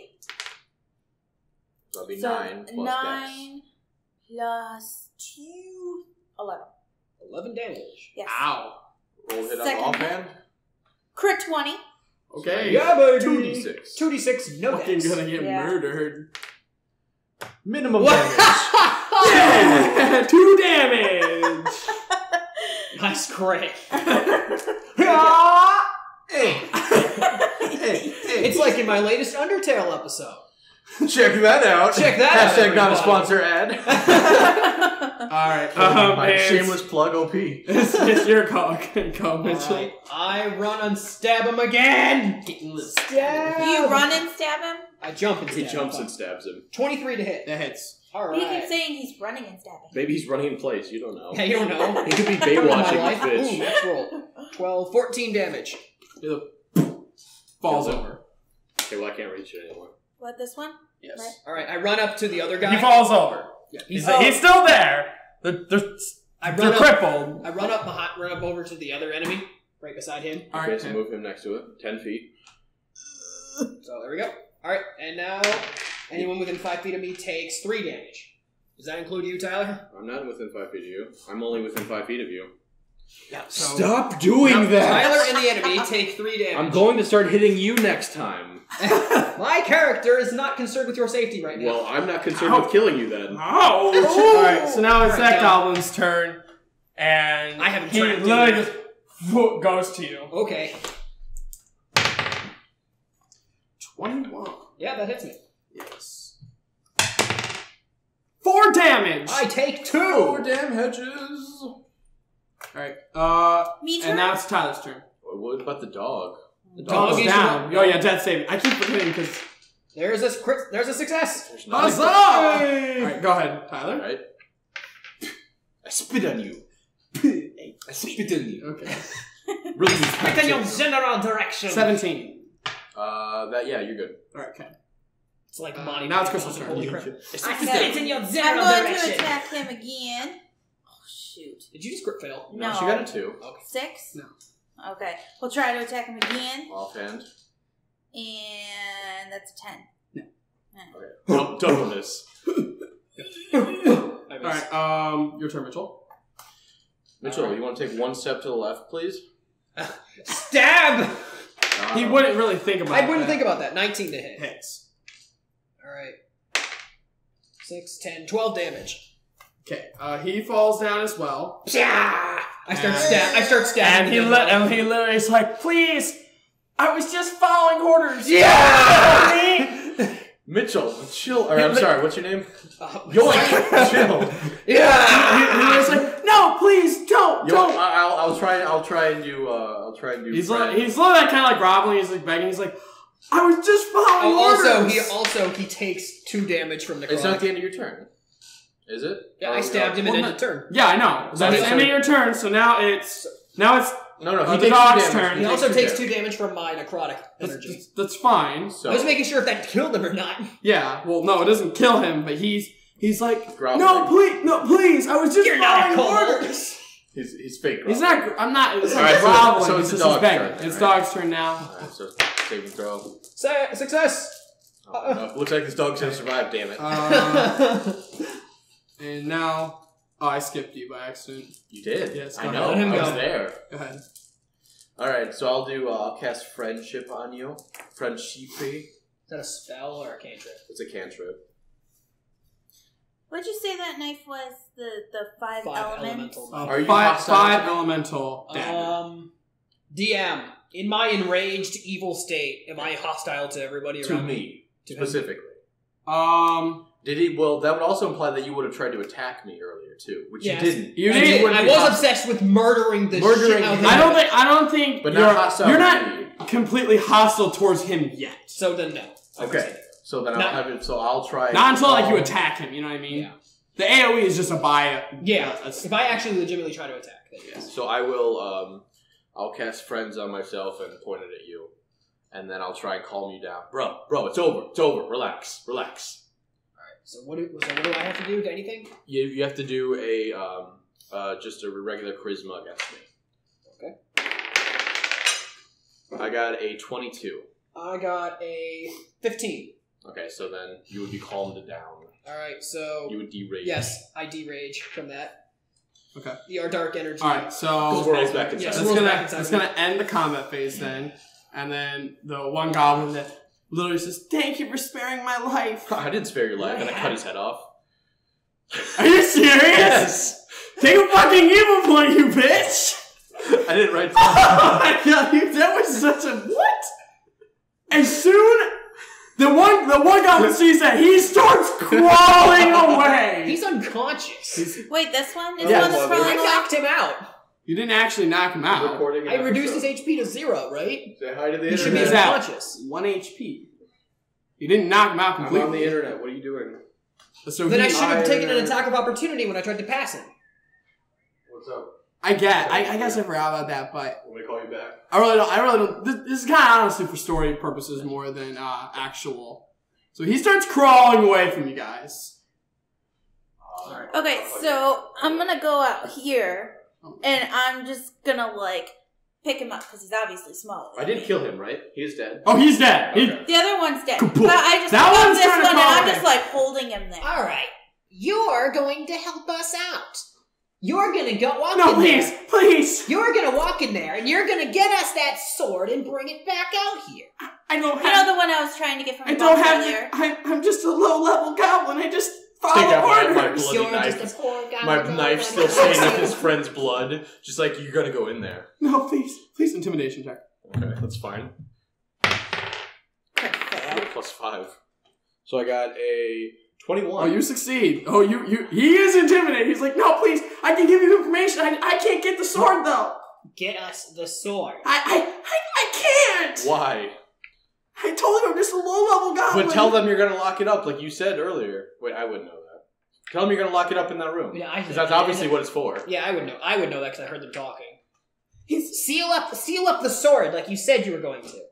So that'll be
yeah. So
nine plus
nine plus two, eleven.
Eleven damage.
Yes.
Ow.
dex. Roll hit on
Second
the
hit.
offhand.
Crit twenty.
Okay.
Yeah, baby.
two d six.
Two d six. No
Fucking
dex.
gonna get
Yeah.
murdered.
Minimum
What?
damage.
Yeah! Two damage!
Nice crit.
Eh. hey, hey.
It's like in my latest Undertale episode.
Check that out.
Check that out,
Hashtag not a
everybody.
sponsor ad.
Alright, um,
My
and
shameless plug O P.
It's, it's your call, go, Mitchell.
Alright, I run and stab him again. Getting a little stab.
You run and stab him?
I jump and
He
stab
jumps
him.
and stabs him.
twenty-three to hit.
That hits.
All
He
right.
keeps saying he's running and stabbing.
Maybe he's running in place. You don't know.
Yeah, you don't know.
He could be
Come on, my
Baywatching
life.
this
Ooh,
bitch.
let's roll. twelve, fourteen damage.
Falls
Kills him.
over.
Okay, well I can't reach it anymore.
What, this one?
Yes.
Right.
All right, I run up to the other guy.
He falls over.
Yeah,
He's,
Oh.
he's still there. They're, they're,
I
they're
run up.
crippled.
I run up behind, run up over to the other enemy, right beside him.
Okay,
Alright,
so move him next to it. Ten feet.
So there we go. All right, and now anyone within five feet of me takes three damage. Does that include you, Tyler?
I'm not within five feet of you. I'm only within five feet of you.
Yeah.
Stop doing
Tyler and the enemy take three damage.
I'm going to start hitting you next time.
My character is not concerned with your safety right now.
Well, I'm not concerned
Ow.
with killing you then.
Oh! Alright, so now it's
Alright,
that
done.
goblin's turn. And
I haven't
he
tracked him
literally
yet.
just whoop, goes to you.
Okay.
twenty-one.
Yeah, that hits me.
Yes. Four damage!
I take
Oh,
two.
damn hedges.
Alright, uh,
Me too?
and now it's Tyler's turn.
What about the dog?
The
Dog
dog
is
is
down. Oh yeah, death saving. I keep forgetting because.
There's a crit. There's a success.
There's
Huzzah!
nothing.
Alright, go ahead, Tyler.
Alright. I spit on you. I spit on you.
Okay.
Really
Spit in your general direction.
seventeen.
Uh, that, yeah, you're good.
Alright, okay.
It's like
Uh,
Monty.
now it's
Python.
Crystal's turn.
Holy crap.
I
I
said-
spit in your
I'm
general
going to
direction.
attack him again. Oh, shoot.
Did you just crit fail?
No.
She got a two.
Six?
No.
Okay. We'll try to attack him again.
Offhand.
And that's a ten.
Okay. Double, double miss.
I missed.
Alright, um, your turn, Mitchell.
Mitchell,
Alright.
you want to take one step to the left, please?
Stab!
Uh,
He wouldn't really think about
I wouldn't
that.
think about that. nineteen to hit.
Hits.
Alright. six, ten, twelve damage.
Okay, uh, he falls down as well.
Psha! I start
And-
stab. I start stabbing.
And he,
him.
li- and he literally is like, please, I was just following orders.
Yeah!
Mitchell, chill. Or, I'm sorry, what's your name?
Uh,
Yoink! Chill.
yeah!
He, he was like, no, please, don't,
Yoink,
don't.
I'll, I'll try. I'll try and do. Uh, I'll try and do.
He's
friend.
like, he's literally kind of like groveling. He's like begging. He's like, I was just following
Oh, also,
orders.
he also he takes two damage from the.
It's
necrotic.
not the end of your turn, is it?
Yeah,
Or
I
we
stabbed
are-
him and
Well,
ended the turn.
Yeah, I know.
So
That's
he-
the end of your turn. So now it's now it's
No, no.
Uh,
He
the
takes
dog's
two damage.
turn.
He also takes
damage.
two damage from my necrotic
that's,
energy.
that's, that's fine.
So
I was making sure if that killed him or not.
Yeah. Well, no, it doesn't kill him, but he's he's like,
Groveling.
no, please, no, please. I was just
You're not a
following
kobold.
orders.
he's he's fake.
He's
groveling.
not. I'm not. It's
All
not
right, so-
groveling.
so
it's
it's
just
the
his
dog's
begging.
turn,
It's
right?
dog's turn now.
All right, so saving throw.
Sa- success.
Oh, no. Looks like this dog's gonna survive. Damn it!
Uh, and now, oh, I skipped you by accident.
you did.
yes,
I
go
know.
ahead. Let him
I was
go.
there.
Go ahead.
All right, so I'll do. Uh, I'll cast friendship on you. Friendship.
Is that a spell or a cantrip?
It's a cantrip.
What'd you say that knife was? The the five,
Five
elements?
elemental.
Uh,
Are you
five,
hostile
five
to me?
elemental dagger.
Um, D M. In my enraged evil state, am I hostile to everybody
To
around
me
To him?
specifically.
um,
Did he? Well, that would also imply that you would have tried to attack me earlier too, which
Yes.
you didn't.
you
I,
did.
did.
wouldn't
I
be
was
hostile.
obsessed with murdering the
Murdering
shit out of
him.
him.
I don't think. I don't think.
But
you're,
not hostile.
You're
to
not
me.
completely hostile towards him yet.
So then, no. I would
Okay.
say
So then
Not-
I'll have it. So I'll try.
Not until like you
um,
attack him. You know what I mean?
Yeah.
The A O E is just a buy.
Yeah.
a- a-
If I actually legitimately try to attack, then yes.
So I will. Um, I'll cast friends on myself and point it at you, and then I'll try and calm you down, bro. Bro, it's over. It's over. Relax. Relax.
So what, do, so what do I have to do to anything?
You you have to do a um uh just a regular charisma against me.
Okay.
I got a twenty-two.
I got a fifteen.
Okay, so then you would be calmed down.
Alright, so...
You would derage.
Yes, I derage from that.
Okay.
The our dark energy.
All right.
Because
So
Squirrel's back inside.
Yeah,
that's
Squirrel's
gonna
back inside
that's
me.
gonna end the combat phase then, and then the one goblin that literally says, "Thank you for sparing my life."
I didn't spare your life, and I cut his head off.
Are you serious?
Yes!
Take a fucking evil point, you bitch!
I didn't write
Oh my god, you, that was such a what? as soon the one the one goblin sees that, he starts crawling away.
He's unconscious.
He's,
Wait, this one? Is
Yeah.
the one that's
I
crawling away?
knocked him out.
you didn't actually knock him out.
Recording an
I reduced his
episode.
H P to zero, right?
Say hi to the
He should be
He's
internet.
out.
unconscious.
One H P. You didn't knock him out
I'm
completely.
on the internet. What are you doing?
So
Then
he,
I should have
I-
taken an attack of opportunity when I tried to pass him.
What's up?
I get. I, I guess I forgot about that, but
Want me to call you back?
I really don't. I really don't. This, this is kind of honestly for story purposes more than uh, actual. So he starts crawling away from you guys.
Alright.
Okay, so I'm gonna go out here, and I'm just gonna, like, pick him up, because he's obviously smaller.
I did kill him, right? He is dead.
Oh, he's dead. He,
Okay.
The other one's dead.
Kaput.
But I just
That
pick up
one's
this
trying to
one, and
crawl
I'm
away.
just, like, holding him there.
Alright. You're going to help us out. You're gonna go walk
no,
in
please,
there.
please.
You're gonna walk in there, and you're gonna get us that sword and bring it back out here.
I don't
You
have.
know the one I was trying to get from
I
the
don't
box
have.
earlier?
I, I'm just a low level goblin. I just follow
Take out my- my
orders.
bloody
You're
knife.
just a poor guy.
My
with no
knife
money.
still stained with his friend's blood. Just like, you're gonna go in there.
No, please, please, intimidation check.
Okay, that's fine.
Quick fail.
Plus five. So I got a twenty-one.
Oh, you succeed. Oh, you, you. He is intimidated. He's like, no, please. I can give you information. I, I can't get the sword though.
Get us the sword.
I, I, I, I can't.
Why?
I told you I'm just a low level goblin.
But tell them you're gonna lock it up, like you said earlier. Wait, I wouldn't know that. Tell them you're gonna lock it up in that room.
Yeah, I-
Because that's obviously what it's for.
Yeah, I would know. I would know that because I heard them talking.
He's
Seal up, seal up the sword like you said you were going to.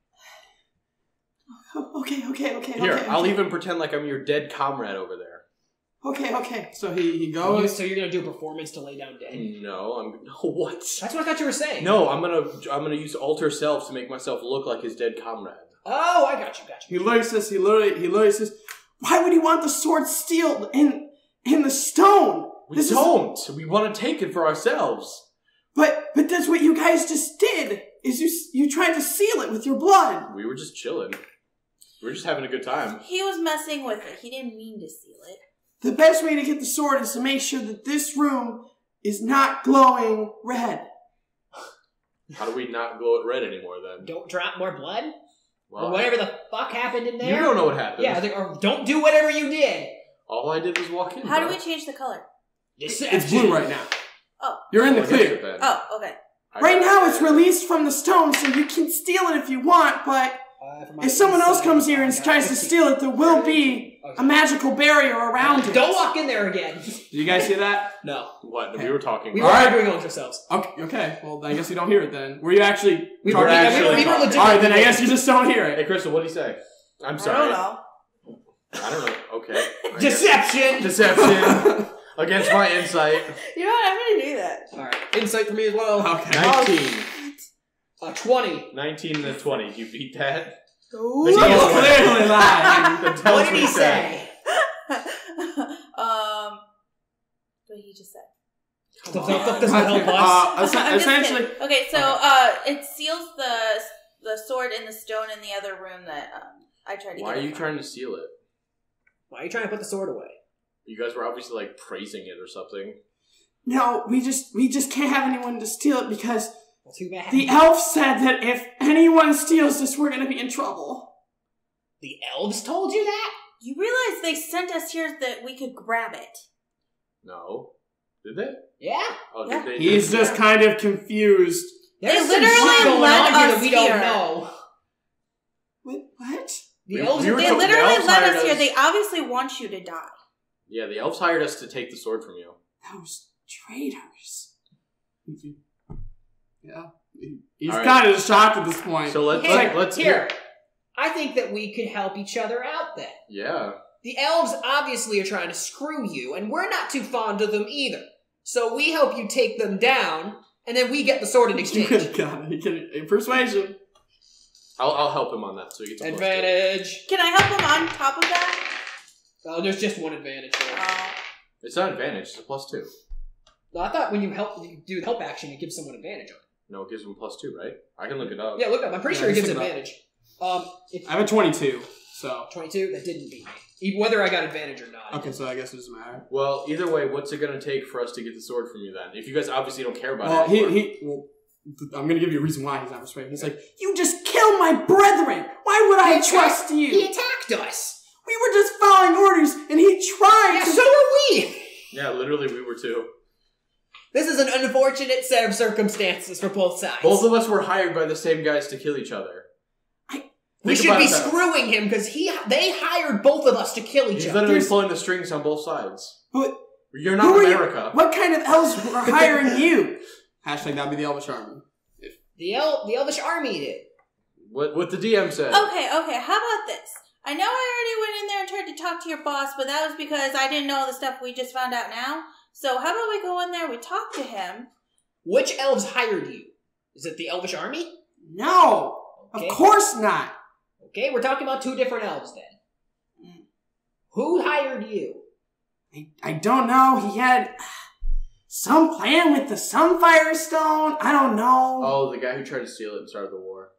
oh, okay, okay, okay.
Here,
okay,
I'll
okay.
even pretend like I'm your dead comrade over there.
Okay, okay. So he he
You-
goes.
so you're gonna do a performance to lay down dead.
No, I'm no what?
That's what I thought you were saying.
No, I'm gonna I'm gonna use alter self to make myself look like his dead comrade.
Oh, I got you, got
He
you.
literally says. He literally he literally says, "Why would he want the sword sealed in in the stone?
We
This is-
don't. We want to take it for ourselves.
But but that's what you guys just did. Is you you tried to seal it with your blood.
We were just chilling. We were just having a good time.
He was messing with it. He didn't mean to seal it.
The best way to get the sword is to make sure that this room is not glowing red."
How do we not glow it red anymore then?
Don't drop more blood
Well,
or whatever the fuck happened in there.
You don't know what happened.
Yeah, they- or don't do whatever you did.
All I did was walk in.
How do
bro.
we change the color?
It's blue right now.
Oh.
You're in the
Well, I guess
clear.
it then.
Oh, okay.
I
Right
got
now
it.
it's released from the stone, so you can steal it if you want, but
Uh, for my
if someone else
inside,
comes here and
I got
tries to
fifteen.
steal it, there will be a magical barrier around it.
Don't walk in there again.
Did you guys hear that?
No.
What? We were talking.
We were
Alright.
arguing amongst ourselves.
Okay, okay. Well, I guess you don't hear it then. Were you actually
We
talking?
were, yeah, we were,
actually
we were
talking.
legit.
Alright, then I guess you just don't hear
Hey,
it.
Crystal, what do you say? I'm
I
sorry.
don't know.
I don't know. Okay. I guess-
Deception.
Deception against my insight.
You know what? I'm gonna do that.
Alright. Insight for me as well.
Okay.
Nineteen.
Uh, twenty.
Nineteen to twenty. You beat that.
Ooh.
He's clearly lying.
Then tell
What
us
did he
you said.
say?
um, what did he just say?
The fuck doesn't help us.
Uh, es-
I'm just
essentially,
kidding. Okay, so uh, it seals the the sword in the stone in the other room that um, I tried to
Why
get
are
it
you
from.
trying to steal it?
Why are you trying to put the sword away?
You guys were obviously like praising it or something.
no, we just we just can't have anyone to steal it because
Well, too bad.
the elf said that if anyone steals this, we're gonna be in trouble.
The elves told you that?
You realize they sent us here that we could grab it.
No. Did they?
Yeah.
Oh,
Yeah.
did they?
He's just kind of confused.
They
There's some
literally
shit going
let
on here
us
that we don't
here.
know.
Wait, what?
The
We-
elves
we
are
were
They
told- the
literally
elves
let
hired
us here.
us-
They obviously want you to die.
Yeah, the elves hired us to take the sword from you.
Those traitors. Yeah. He's
All right.
kind of shocked at this point.
So let's
Hey,
let, let's
here. I think that we could help each other out then.
Yeah.
The elves obviously are trying to screw you, and we're not too fond of them either. So we help you take them down, and then we get the sword in
You
exchange.
could have got it. You could- Persuasion.
I'll I'll help him on that so he gets a plus two.
Advantage.
Can I help him on top of that?
Oh, there's just one advantage there.
Oh.
It's not advantage. It's a plus two.
No, I thought when you help, you do help action, it gives someone advantage on
No, it gives him a plus two, right? I can look it up.
it. Yeah, look up. I'm pretty
Yeah,
sure it
just
gives
look it up.
advantage. Um, if
I have a twenty-two, so.
twenty-two, that didn't beat me. Even whether I got advantage or not.
Okay, so I guess it doesn't matter.
Well, either way, what's it going to take for us to get the sword from you then? If you guys obviously don't care about
Well,
it
he,
anymore.
he, well, th- I'm gonna give you a reason why he's not persuaded. He's like, you just killed my brethren! Why Why would I
He attacked-
trust you?
He attacked us.
We were just following orders, and he tried
Yeah,
to...
so are we.
Yeah, literally, we were too.
This is an unfortunate set of circumstances for both sides.
Both of us were hired by the same guys to kill each other.
we
Think
should
about
be
it that way.
screwing him because he they hired both of us to kill each
He's
other.
literally
There's-
pulling the strings on both sides.
But
You're
who
not
are you-
America.
What kind of elves were hiring you? Hashtag that'd be the Elvish Army.
The El- the Elvish army did.
What what the D M said.
Okay, okay, how about this? I know I already went in there and tried to talk to your boss, but that was because I didn't know the stuff we just found out now. So how about we go in there, we talk to him.
Which elves hired you? Is it the Elvish army?
No,
Okay.
of course not.
Okay, we're talking about two different elves then. Who hired you?
I, I don't know. He had some plan with the Sunfire Stone. I don't know.
Oh, the guy who tried to steal it and started the war.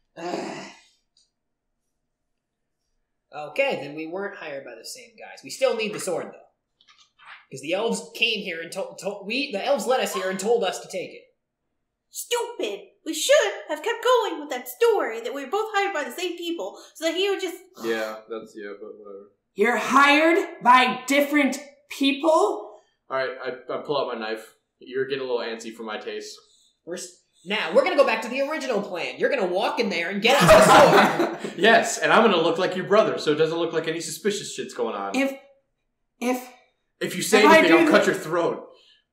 Okay, then we weren't hired by the same guys. We still need the sword though, because the elves came here and told to- we the elves led us here and told us to take it.
Stupid! We should have kept going with that story that we were both hired by the same people, so that he would just...
Yeah, that's yeah, but whatever.
You're hired by different people?
Alright, I, I pull out my knife. You're getting a little antsy for my taste.
We're s- now we're gonna go back to the original plan. You're gonna walk in there and get us the sword.
Yes, and I'm gonna look like your brother, so it doesn't look like any suspicious shit's going on.
If, if,
If you say
if I
anything,
do
I'll cut
the-
your throat.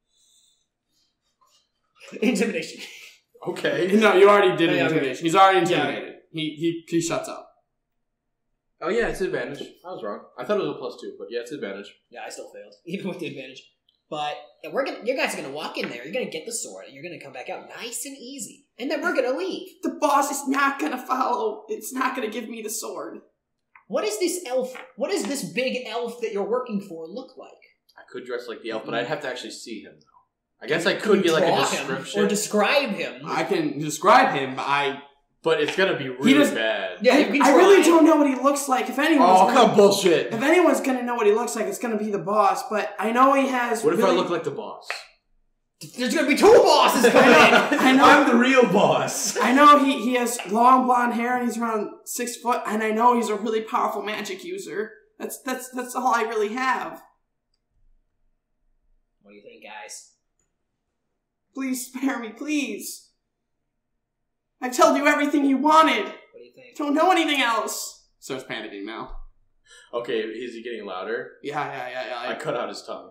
Intimidation.
Okay.
no, you already did
Oh, yeah,
intimidation. He's already intimidated. He, he, he shuts up.
Oh yeah, it's advantage. I was wrong. I thought it was a plus two, but yeah, it's advantage.
Yeah, I still failed, even with the advantage. But and we're gonna, you guys are gonna walk in there. You're gonna get the sword, and you're gonna come back out nice and easy. And then we're gonna leave.
The boss is not gonna follow. It's not gonna give me the sword.
What is this elf? What does this big elf that you're working for look like?
I could dress like the elf, but I'd have to actually see him though. I guess I could get like a
Draw him
description,
or describe him.
I can describe him, but I,
but it's gonna be really
doesn't-
bad.
Yeah,
I,
you can
I really
try.
don't know what he looks like. If anyone's
Oh,
gonna,
come bullshit!
if anyone's gonna know what he looks like, it's gonna be the boss. But I know he has.
What if
really,
I look like the boss?
There's gonna be two bosses coming in.
I know.
I'm the real boss.
I know he, he has long blonde hair and he's around six foot, and I know he's a really powerful magic user. That's that's that's all I really have.
What do you think, guys?
Please spare me, please. I told you everything you wanted.
What do you think?
Don't know anything else. Starts panicking now.
Okay, is he getting louder?
Yeah, yeah, yeah, yeah.
I cut out his tongue.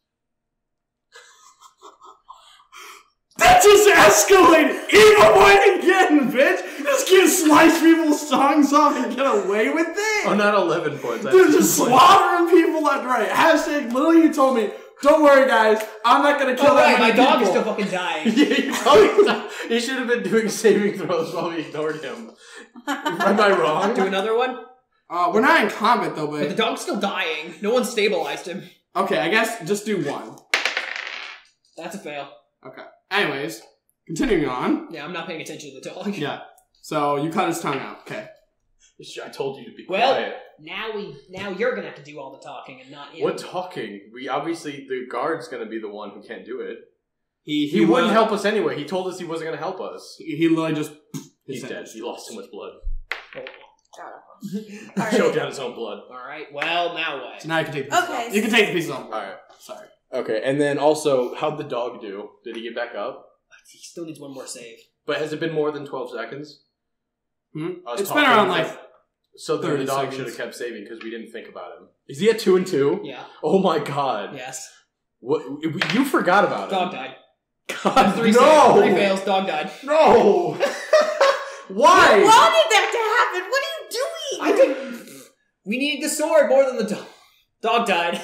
That just escalated even way again, bitch. You just can't slice people's tongues off and get away with it.
Oh, not eleven points. I
They're
have
just
two points.
slaughtering people left and right. Hashtag literally you told me, don't worry guys, I'm not gonna kill
Oh,
that
right, my
many
dog is
people.
still fucking dying.
Yeah, you probably he should have been doing saving throws while we ignored him. Am I wrong?
Do another one?
Uh, we're not in combat though,
But the
but
dog's still dying. No one stabilized him.
okay, I guess just do one.
That's a fail.
Okay. Anyways, continuing on.
Yeah, I'm not paying attention to the dog.
Yeah. So you cut his tongue out. Okay.
I told you to be
Well,
quiet.
now we now you're gonna have to do all the talking and not him.
What talking? We obviously the guard's gonna be the one who can't do it.
He
He, wouldn't
li-
help us anyway. He told us he wasn't gonna help us.
He, he literally just.
He's
his
dead.
head.
He lost too much blood.
Alright.
Choked down his own blood.
Alright, well, now what?
So now you can take the pieces
Okay,
off. You can take the pieces off.
Alright.
Sorry.
Okay, and then also, how'd the dog do? Did he get back up?
He still needs one more save.
But has it been more than twelve seconds?
Hmm?
I was
It's been
talking
around
for-
like.
So then
thirty
the dog
seconds.
should have kept saving because we didn't think about him. Is he at two and two?
Yeah.
Oh my god.
Yes.
What? You forgot about him.
Dog died.
God,
Three
no!
saves, three fails, dog died.
No! Why?
You wanted that to happen! What are you doing?
I didn't. We needed the sword more than the dog. Dog died.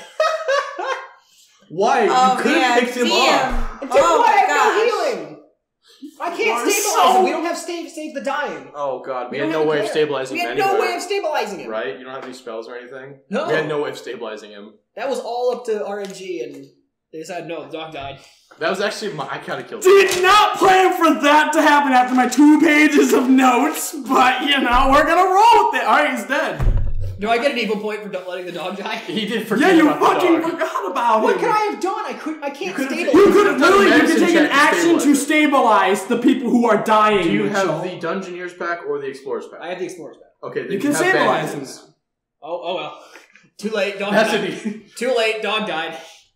Why?
Oh,
you could have
man,
picked him
damn.
up.
And
Oh
I
my
have
gosh.
no healing. I can't
We're
stabilize
so-
him. We don't have save save the dying.
Oh god, we,
We
had
don't
no
have a
way of
care.
stabilizing
We
him
had
anywhere.
no way of stabilizing him.
Right? You don't have any spells or anything?
No.
We had no way of stabilizing him.
That was all up to R N G, and they decided no, the dog died.
That was actually my. I kind of killed him.
Did not plan for that to happen after my two pages of notes, but you know, we're gonna roll with it. Alright, he's dead.
Do I get an evil point for not letting the dog die?
He did
Yeah,
forget
you
about the
fucking
dog.
forgot about
What
him.
could I have done? I could. I can't
could've-
stabilize.
You
him.
could have
done a
literally, you could
medicine
take an
check to
action to
stabilize
stabilize the people who are dying.
Do you
Mitchell.
have the Dungeoneer's pack or the Explorer's pack?
I have the explorer's back.
Okay, then
You can
have
stabilize him.
bandages.
Oh, oh well. Too late. Dog
Has to
died.
be.
Too late. Dog died.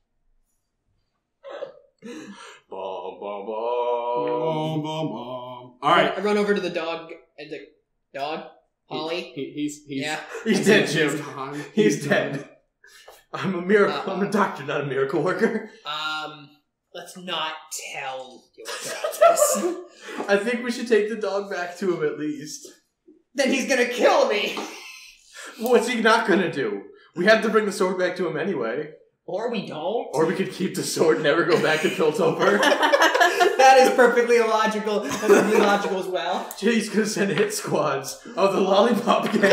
Bum, bum, bum.
Boom, boom, boom. Alright.
I run over to the dog and the dog, Holly.
He, he's, he's,
Yeah.
He's dead,
he's
Jim.
gone.
He's dead. I'm a miracle.
Uh,
I'm a doctor, not a miracle worker.
Um, let's not tell your dad this.
I think we should take the dog back to him at least.
Then he's gonna kill me.
What's he not gonna do? We have to bring the sword back to him anyway.
Or we don't.
Or we could keep the sword and never go back to Piltover.
That is perfectly illogical. That's perfectly logical as well.
Jay's gonna send hit squads of the Lollipop Gang.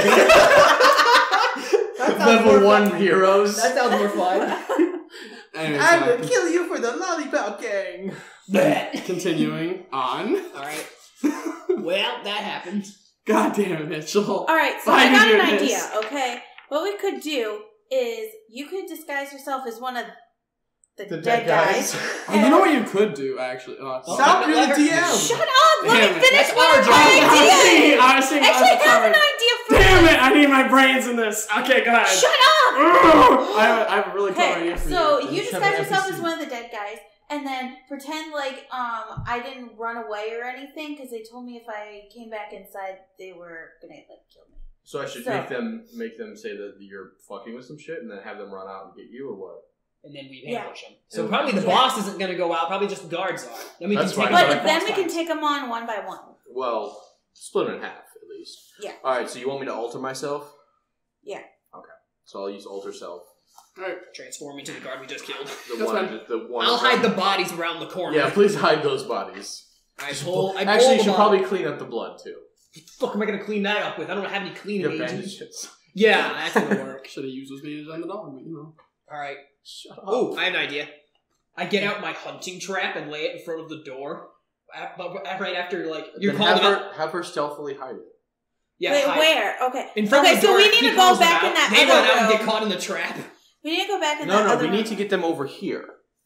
That sounds
Level
more
one
fun.
heroes.
That sounds more fun.
Anyways,
I
uh,
will kill you for the Lollipop Gang.
continuing on.
Alright. Well, that happened.
God damn it, Mitchell.
Alright, so
Why
I
are you
got an
doing
idea,
this?
okay? What we could do is you could disguise yourself as one of the,
The
dead,
dead
guys.
guys.
Oh, you know what you could do, actually? Uh,
Stop, you're the D M.
Shut up! Let
Damn
me
it.
finish
That's
one
our
of
job.
my
I was
ideas!
thinking, I was thinking
Actually, I
other
have an
part.
idea for
Damn
you!
it! I need my brains in this. Okay, go ahead.
Shut up!
Ugh, I have, a, I have a really cool idea
Okay,
for
so
you.
you
Each have
disguise
an
yourself
N P C.
as one of the dead guys, and then pretend like um I didn't run away or anything, because they told me if I came back inside, they were gonna like kill me.
So I should
So-
make them make them say that you're fucking with some shit, and then have them run out and get you, or what?
And then we
Yeah.
ambush him. So
Yeah.
probably the
Yeah.
boss isn't gonna go out. Probably just guards are. Then we
That's
can take
fine.
them
But
like
then
boss
we can
fights.
take them on one by one.
Well, split them in half at least.
Yeah.
All right. So you want me to alter myself?
Yeah.
Okay. So I'll use alter self.
Alright.
transform into the guard we just killed.
The
That's
one.
fine.
The, the one.
I'll hide the bodies around the corner.
Yeah, please hide those bodies.
I pull. I pull
Actually, you
them
should
up.
probably clean up the blood too.
What the fuck am I gonna clean that up with? I don't have any
You
cleaning
have
agents.
bandages.
Yeah, that's gonna work.
Should have used those bandages on the dog, but you know.
All right.
Shut up.
Oh, I have an idea. I get out my hunting trap and lay it in front of the door. At- But right after, like, you're
Then
calling
have
them out.
her, have her stealthily hide it.
Yeah,
Wait,
hide.
where? Okay.
In front
okay,
of the
so
door,
we need
he
to
calls
go
them
back
out.
in that
They
other
run out
room.
and get caught in the trap.
We need to go back in
No,
that
no,
other
we need
room.
to get them over here.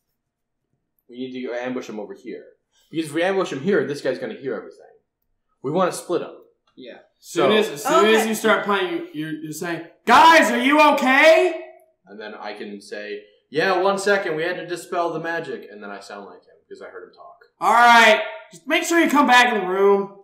We need to ambush them over here. Because if we ambush them here, this guy's going to hear everything. We want to split them.
Yeah.
Soon
So-
as, as soon as
Okay.
you start playing, you're, you're saying, "Guys, are you okay?"
And then I can say, yeah, one second, we had to dispel the magic. And then I sound like him because I heard him talk.
All right, just make sure you come back in the room.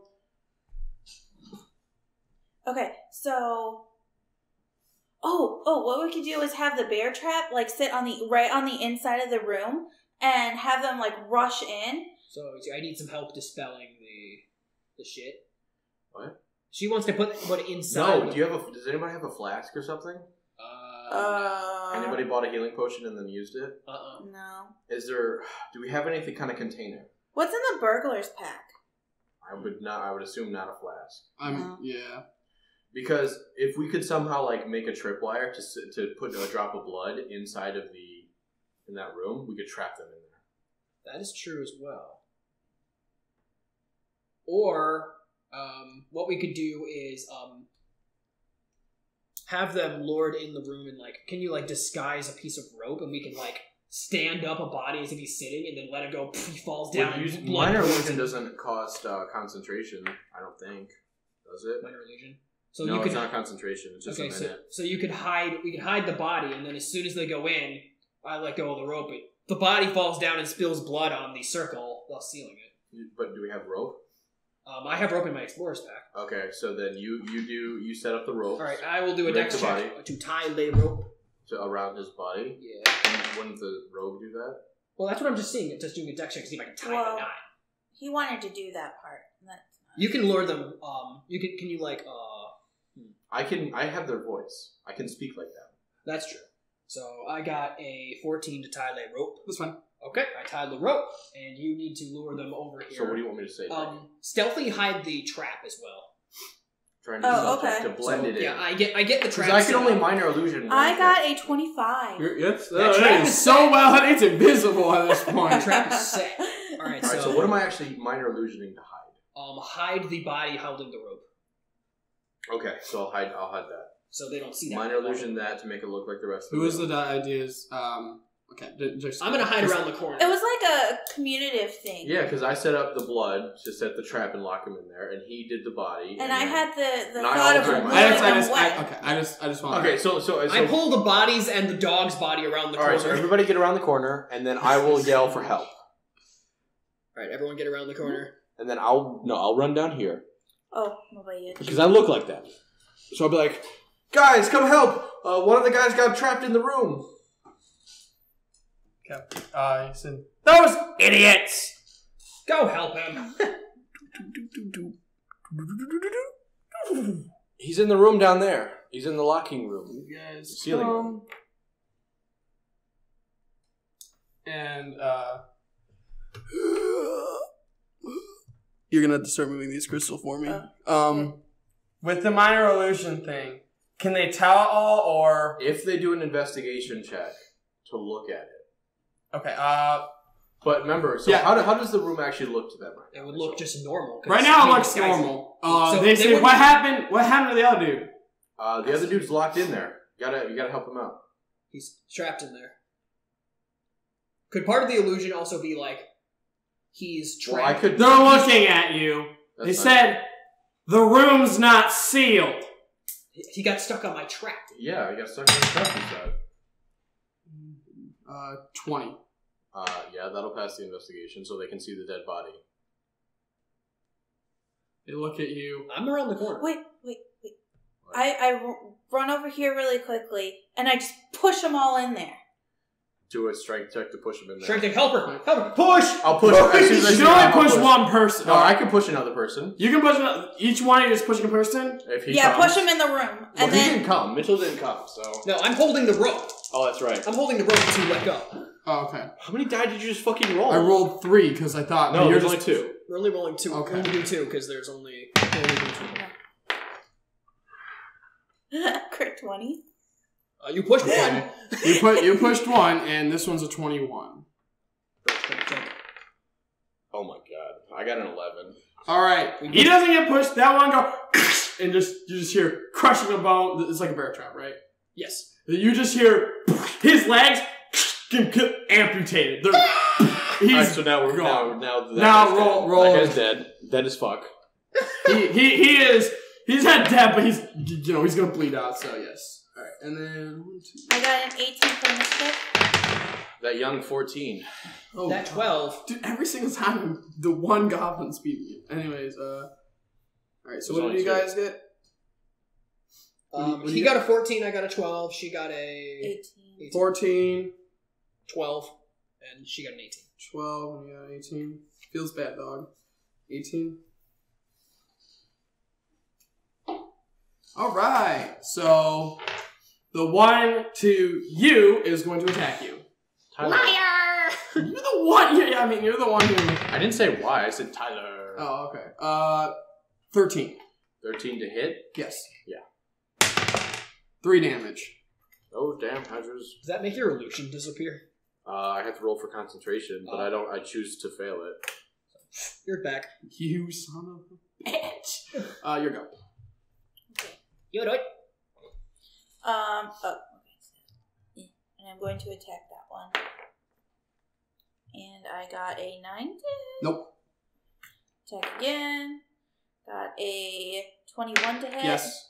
Okay, so oh, oh, what we could do is have the bear trap like sit on the right on the inside of the room and have them like rush in.
So I need some help dispelling the the shit.
What?
She wants to put put it inside.
No, do you have a, does anybody have a flask or something?
Uh,
Uh,
Anybody bought a healing potion and then used it?
uh, uh
No.
Is there, do we have anything kind of container?
What's in the burglar's pack?
I would not, I would assume not a flask.
I'm
Uh-huh.
yeah.
Because if we could somehow like make a tripwire to s- to put a drop of blood inside of the in that room, we could trap them in there.
That is true as well. Or um, what we could do is um, have them lured in the room and like, can you like disguise a piece of rope and we can like stand up a body as if he's sitting and then let it go. Pff, he falls down.
Would use,
and blood
minor
pours
illusion
in.
doesn't cost uh, concentration. I don't think. Does it?
Minor illusion. So
no,
you could
it's not concentration. It's just
okay.
a
So,
minute.
so you could hide. We could hide the body, and then as soon as they go in, I let go of the rope. It, the body falls down and spills blood on the circle while sealing it.
You- But do we have rope?
Um, I have rope in my explorer's pack.
Okay, so then you you do you set up the rope
All right, I will do a
Break
dex
the
check
body.
to tie the rope.
to around his body.
Yeah.
And wouldn't the rogue do that?
Well, that's what I'm just seeing. Just doing a dex check to see if I can tie
Well-
the knot.
He wanted to do that part. and That's not-
You can lure them. Um, you can. Can you like? Uh,
I can. I have their voice. I can speak like them.
that's true. So I got a fourteen to tie the rope.
That's fine.
Okay, I tied the rope, and you need to lure them over here.
So what do you want me to say? Drake?
Um, stealthy hide the trap as well.
Trying to
Oh,
stealth check
okay.
to blend
So,
it in.
yeah, I get. I get the
Because
trap.
I can
set
only
up.
minor illusion. one
I
thing.
got a twenty-five.
You're, it's,
That
uh,
trap
it is
is
so well. It's invisible at this
The
point.
trap is set. All right.
All right.
So,
So what am I actually minor illusioning to hide?
Um, hide the body holding the rope,
Okay, so I'll hide. I'll hide that.
so they don't see that.
Minor illusion that to make it look like the rest of
Who
the
was the
room.
ideas? Um, Okay, d- just,
I'm gonna hide around the corner.
It was like a commutative thing.
Yeah, because I set up the blood to set the trap and lock him in there, and he did the body.
And, and I had the, the
and I
thought of
altered
blowing
mine.
I just, I
them
just,
away.
I, okay, I just, I just want.
Okay, so so, so
I pull the bodies and the dog's body around the
all
corner.
right, so everybody get around the corner, and then I will yell for help.
All right, everyone get around the corner.
And then I'll no, I'll run down here
Oh, nobody yet.
because I look like that. So I'll be like, "Guys, come help! Uh, one of the guys got trapped in the room."
Okay. Uh, he said, "Those idiots."
Go help him.
He's in the room down there. He's in the locking room.
You guys
Ceiling
come.
room.
And uh, you're gonna have to start moving these crystal for me.
Oh,
um, with the minor illusion thing, can they tell all or?
If they do an investigation check to look at it.
Okay. Uh,
But remember, so
Yeah.
how, do, how does the room actually look to them right
It
now?
would look just normal. 'cause
right now
I mean,
it looks
guys-
normal. Uh,
So
they
they
say,
wouldn't-
"What happened? What happened to the other dude?"
Uh, the other dude's locked in there. You gotta, you gotta help him out.
He's trapped in there. Could part of the illusion also be like he's
Well, I
trapped?
could.
They're looking at you.
That's
They
fine.
said the room's not sealed.
He got stuck on my trap.
Yeah, I got stuck in the trap inside.
Uh, twenty.
Uh, yeah, that'll pass the investigation so they can see the dead body.
They look at you.
I'm around the corner.
Wait, wait, wait. I, I r- run over here really quickly, and I just push them all in there.
Do a strength check to push him in there.
Strength check, help her, help her, push.
I'll push. As soon as I
You
see
can only
him, I'll
push one person.
No, I can push another person.
You can push another, each one. You're just pushing a person.
If he
Yeah,
comes.
push them in the room,
Well,
and
he
then
didn't come. Mitchell didn't come, so.
No, I'm holding the rope.
Oh, that's right.
I'm holding the rope to let go.
Oh, okay.
How many die did you just fucking roll?
I rolled three because I thought
No,
you're
there's
just
only two.
We're only rolling two.
Okay.
We're only doing two because there's only.
crit twenty.
Uh, you pushed one.
you put you pushed one, and this one's a twenty-one.
Oh my god. I got an eleven.
All right, he doesn't get pushed. That one go and just you just hear crushing a bone. It's like a bear trap, right?
Yes.
You just hear his legs get amputated. They're, he's
Alright, so now we're
gone.
now now that
Now
guy's
roll-
dead.
roll-
That guy's dead. Dead as fuck.
he, he he is he's not dead, but he's you know he's gonna bleed out. So yes. All right, and then one, two.
I got an eighteen for initiative.
That young fourteen.
Oh,
That twelve.
dude, every single time the one goblin's beating you. Anyways, uh, all right. So
There's
what did
only
you
two.
guys get?
Um,
What do
he
you
got a fourteen. I got a twelve. She got a
Eighteen.
Fourteen.
twelve, and she got an eighteen.
twelve, and you got eighteen. Feels bad, dog. eighteen. Alright, so the one to you is going to attack you.
Tyler.
You're the one, yeah, I mean, you're the one who.
I didn't say why. I said Tyler.
Oh, okay. Uh, thirteen.
thirteen to hit.
Yes.
Yeah.
Three damage.
Oh damn, Hydras.
Does that make your illusion disappear?
Uh, I have to roll for concentration, but I don't. I choose to fail it.
You're back.
You son of a bitch. Uh, your go.
You do it.
Um. Oh. Okay. Yeah. And I'm going to attack that one. And I got a nine.
Nope.
Attack again. Got a twenty-one to hit.
Yes.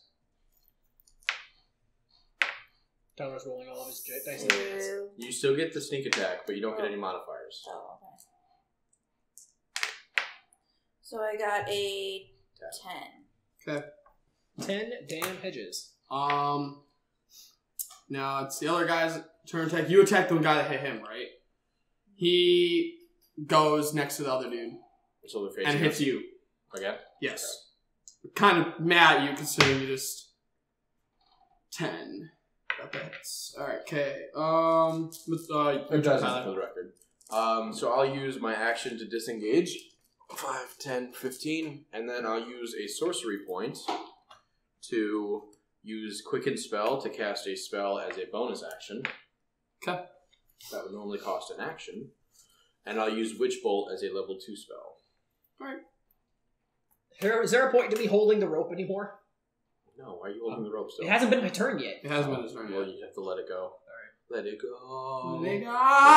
Tyler's rolling all of his j- dice.
Two.
You still get the sneak attack, but you don't get any modifiers.
Oh, okay. So I got a ten.
Okay.
Ten damn hedges.
Um. Now it's the other guy's turn to attack. You attack the guy that hit him, right? He goes next to the other dude
So they're facing
and hits
us.
you.
Okay.
Yes. Kind of mad at you considering you just ten. Got that hits. All right. Okay. Um. With uh. your turn,
For
Tyler.
the record. Um, so I'll use my action to disengage. five, ten, fifteen. And then I'll use a sorcery point to use Quicken Spell to cast a spell as a bonus action.
Okay.
That would normally cost an action. And I'll use Witch Bolt as a level two spell.
All right.
Here, is there a point to me holding the rope anymore?
No, why are you holding the rope still?
It hasn't been my turn yet.
It hasn't been his turn
Well,
yet.
you have to let it go. Let it go.
Let it go.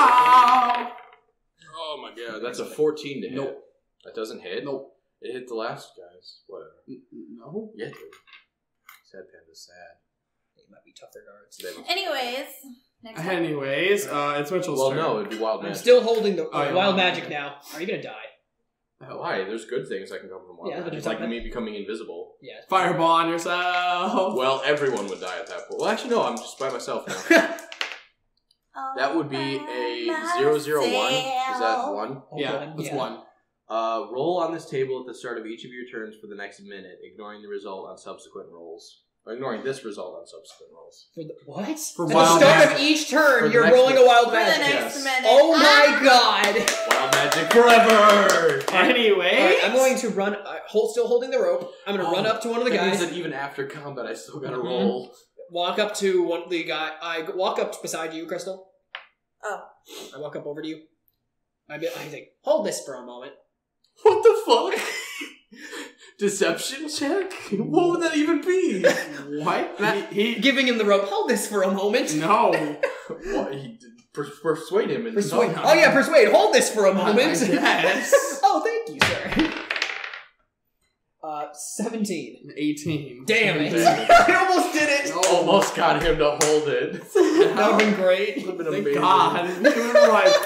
Oh my god, that's a fourteen to hit.
Nope.
That doesn't hit?
Nope.
It hit the last guys. Whatever.
N- No.
Yeah, dude. Sad Panda's sad.
They might be tougher guards.
They was-
Anyways, next one.
Anyways, uh, it's Mitchell's
Well,
turn.
no, it'd be wild
I'm
magic.
still holding the
Oh, yeah,
wild
wild
magic
magic.
now. Are you gonna die?
Why? There's good things that can come from wild
Yeah,
magic.
but
It's
you're
like
talking-
me becoming invisible.
Yeah.
Fireball on yourself.
Well, everyone would die at that point. Well, actually, no, I'm just by myself now. That would be a zero zero one. Is that one?
Yeah, it's
yeah.
one.
Uh, roll on this table at the start of each of your turns for the next minute, ignoring the result on subsequent rolls. Or ignoring this result on subsequent rolls.
For the, what?
For
At the
wild
start
magic.
of each
For
turn,
the
you're
next
rolling
one.
a wild
For the
magic.
next
Yes.
minute.
Oh my
Ah!
god!
Wild magic forever!
Anyway,
Alright, I'm going to run. Uh, hold, still holding the rope. I'm going to
Oh,
run up to one of the
that
guys.
means that even after combat, I still gotta
Mhm.
roll.
Walk up to one of the guy. I g- walk up beside you, Crystal.
Oh.
I walk up over to you. I be, I think, hold this for a moment.
What the fuck? Deception check? What would that even be?
what? He, he
Giving him the rope. Hold this for a moment.
no.
What, he did per- persuade him and
Persuade.
No.
Oh yeah, persuade. Hold this for a moment.
Yes.
Oh, thank you, sir. Uh, seventeen.
Eighteen.
Damn it!
Damn it.
I almost did it.
No.
Almost got him to hold it.
That would have been great.
Would have been
Thank
amazing.
God. You were like,